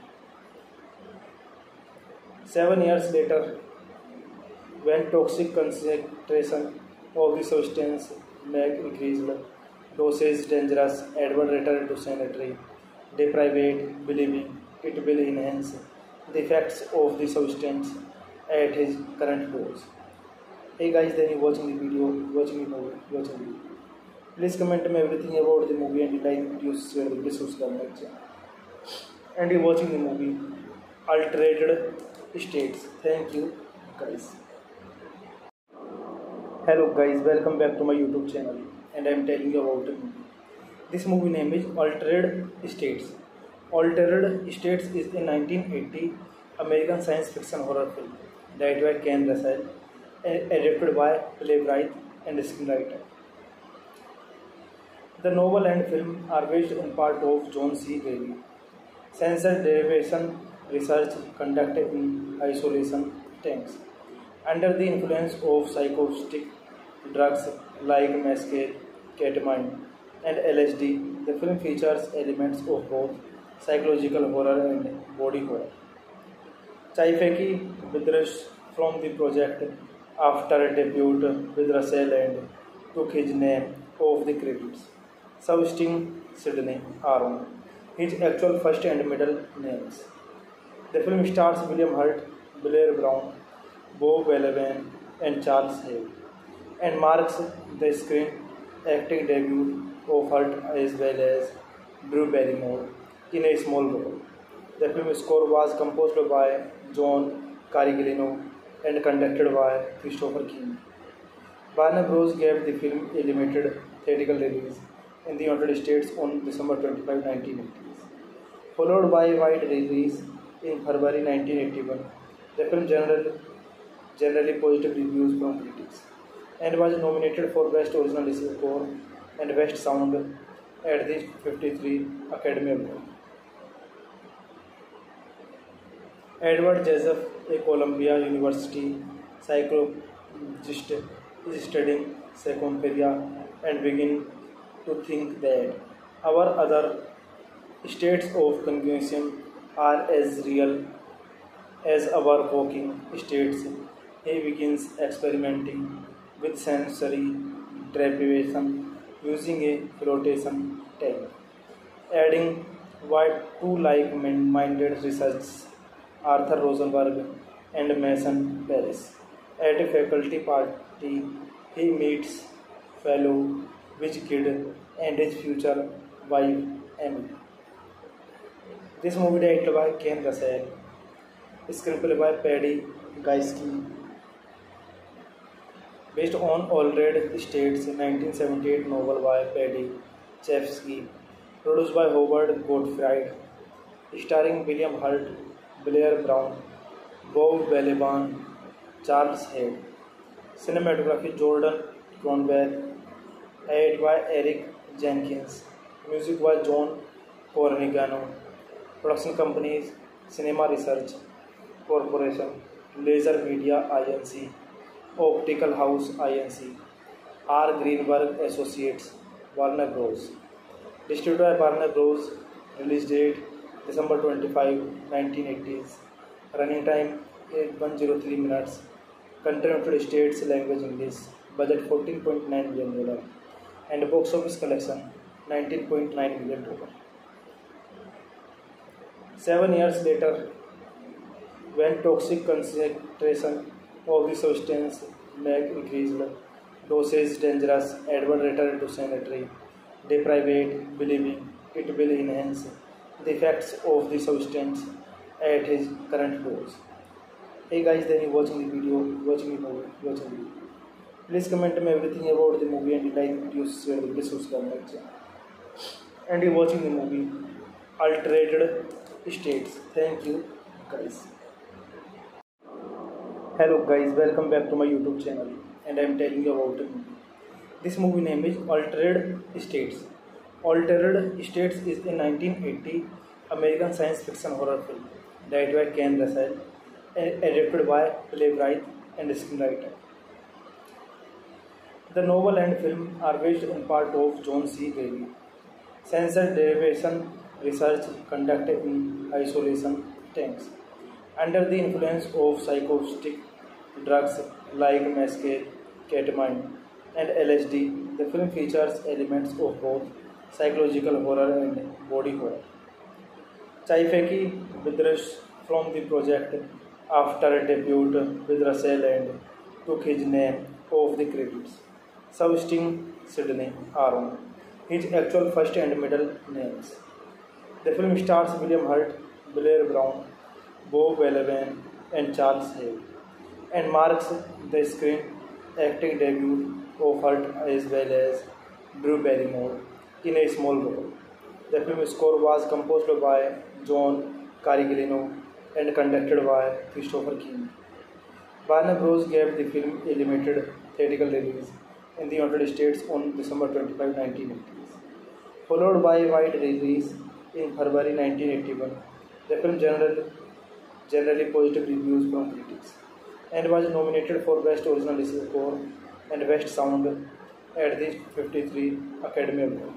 Seven years later, when toxic concentration of the substance make increased, dosage dangerous, adverse return to sanitary, deprivate, believing it will enhance the effects of the substance at his current dose. Hey guys, then you watching the video, watching the movie, watching the video. Please comment me everything about the movie and like videos, share the video, subscribe my channel. And you watching the movie Altered States. Thank you guys. Hello guys, welcome back to my YouTube channel and I am telling you about the movie. This movie name is Altered States. Altered States is a nineteen eighty American science fiction horror film directed by Ken Russell and adapted by playwright and screenwriter. The novel and film are based on part of John C. Reilly. Sensor derivation research conducted in isolation tanks. Under the influence of psychoactive drugs like mescaline, ketamine, and L S D, the film features elements of both psychological horror and body horror. Chaifeki withdrew from the project after a debut with Russell and took his name off the credits, substituting Sidney Aaron, his actual first and middle names. The film stars William Hurt, Blair Brown, Bob Balaban, and Charles Hale, and marks the screen acting debut of Hurt as well as Drew Barrymore in a small role. The film score was composed by John Carigliano and conducted by Christopher King. Warner Bros. Gave the film a limited theatrical release in the United States on December twenty-fifth, nineteen eighty, followed by a wide release in February nineteen eighty-one. The film generally, generally positive reviews from critics and was nominated for Best Original Score and Best Sound at the fifty-third Academy Award. Edward Joseph, a Columbia University psychologist, is studying psychophilia and begins to think that our other states of cognition are as real as our waking states. He begins experimenting with sensory deprivation using a flotation tank, adding what two like-minded researchers, Arthur Rosenberg and Mason Paris. At a faculty party, he meets fellow witch kid and his future wife, Emily. This movie directed by Ken Russell, screenplay by Paddy Gaiski, based on Altered States nineteen seventy-eight novel by Paddy Chayefsky, produced by Howard Gottfried, starring William Hurt, Blair Brown, Bob Balaban, Charles Hale. Cinematography Jordan Cronenberg, edited by Eric Jenkins, music by John Cornigano. Production companies Cinema Research Corporation, Laser Media Inc, Optical House Inc, R. Greenberg Associates, Warner Bros. Distributed by Warner Bros. Release date December twenty-fifth, nineteen eighties. Running time one hundred three minutes. Country United States language English. Budget fourteen point nine million dollars. And box office collection nineteen point nine million dollars. Seven years later, when toxic concentration of the substance make increased, dosage dangerous, adverse return to sanitary, deprivate, believing it will enhance the effects of the substance at his current dose. Hey guys, then you watching the video, watching the movie, watching the video. Please comment me everything about the movie and like videos, share the video, subscribe my channel. And you watching the movie Altered States. Thank you guys. Hello guys, welcome back to my YouTube channel and I am telling you about the movie. This movie name is Altered States. Altered States is a nineteen eighty American science fiction horror film directed by Ken Russell and adapted by playwright and screenwriter. The novel and film are based on part of John C. Reilly. Sensor derivation research conducted in isolation tanks. Under the influence of psychoactive drugs like mescaline, ketamine, and L S D. The film features elements of both psychological horror and body horror. Chaifeki withdrew from the project after a debut with Russell and took his name off the credits, substituting Sidney Aaron, his actual first and middle names. The film stars William Hurt, Blair Brown, Bob Balaban, and Charles Hale, and marks the screen acting debut of Hurt as well as Drew Barrymore in a small role. The film score was composed by John Carigliano and conducted by Christopher King. Warner Bros. Gave the film a limited theatrical release in the United States on December twenty-fifth, nineteen eighty, followed by a wide release in February nineteen eighty-one. The film generally, generally positive reviews from critics and was nominated for Best Original Score and Best Sound at the fifty-third Academy Award.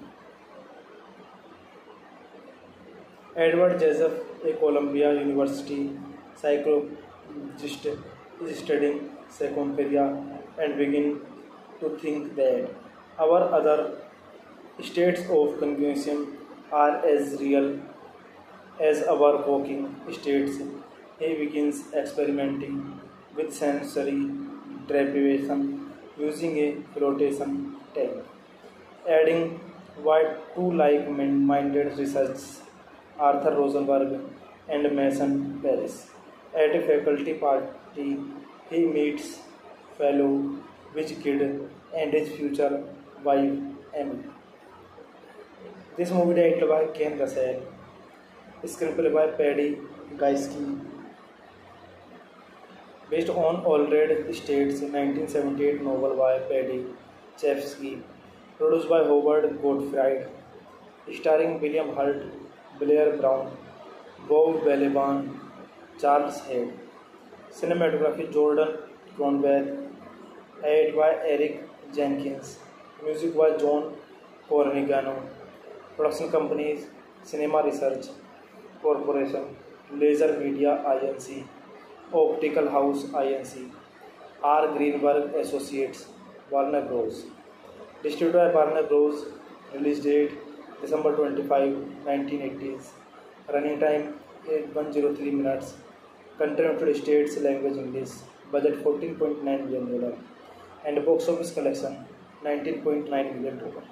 Edward Joseph, a Columbia University psychologist, is studying psychophilia and begin to think that our other states of cognition are as real as our waking states. He begins experimenting with sensory deprivation using a flotation tank, adding what two like-minded researchers, Arthur Rosenberg and Mason Paris. At a faculty party, he meets fellow Rich Kid and his future wife, Emily. This movie directed by Ken Russell, screenplay by Paddy Gaiski, based on Aldred State's nineteen seventy-eight novel by Paddy Chayefsky, produced by Howard Gottfried, starring William Hurt, Blair Brown, Bob Balaban, Charles Hale. Cinematography Jordan Cronenberg, edited by Eric Jenkins. Music by John Cornigano. Production companies Cinema Research Corporation, Laser Media Inc, Optical House Inc, R. Greenberg Associates, Warner Bros. Distributed by Warner Bros. Release date December twenty-fifth, nineteen eighty. Running time one hundred three minutes. Country United States, language English. Budget fourteen point nine million dollars. And box office collection nineteen point nine million dollars.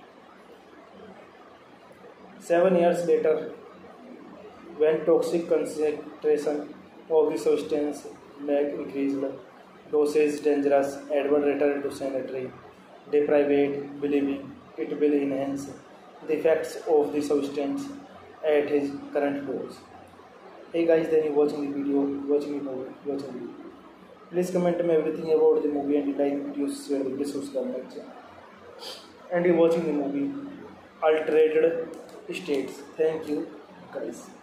Seven years later, when toxic concentration of the substance make increased, dosage dangerous, Edward returned to sanitary, deprived, believing it will enhance the effects of the substance at his current dose. Hey guys, then you watching the video, watching the movie, watching the video. Please comment me everything about the movie and like videos, share the video, subscribe my channel. And you watching the movie Altered States. Thank you guys.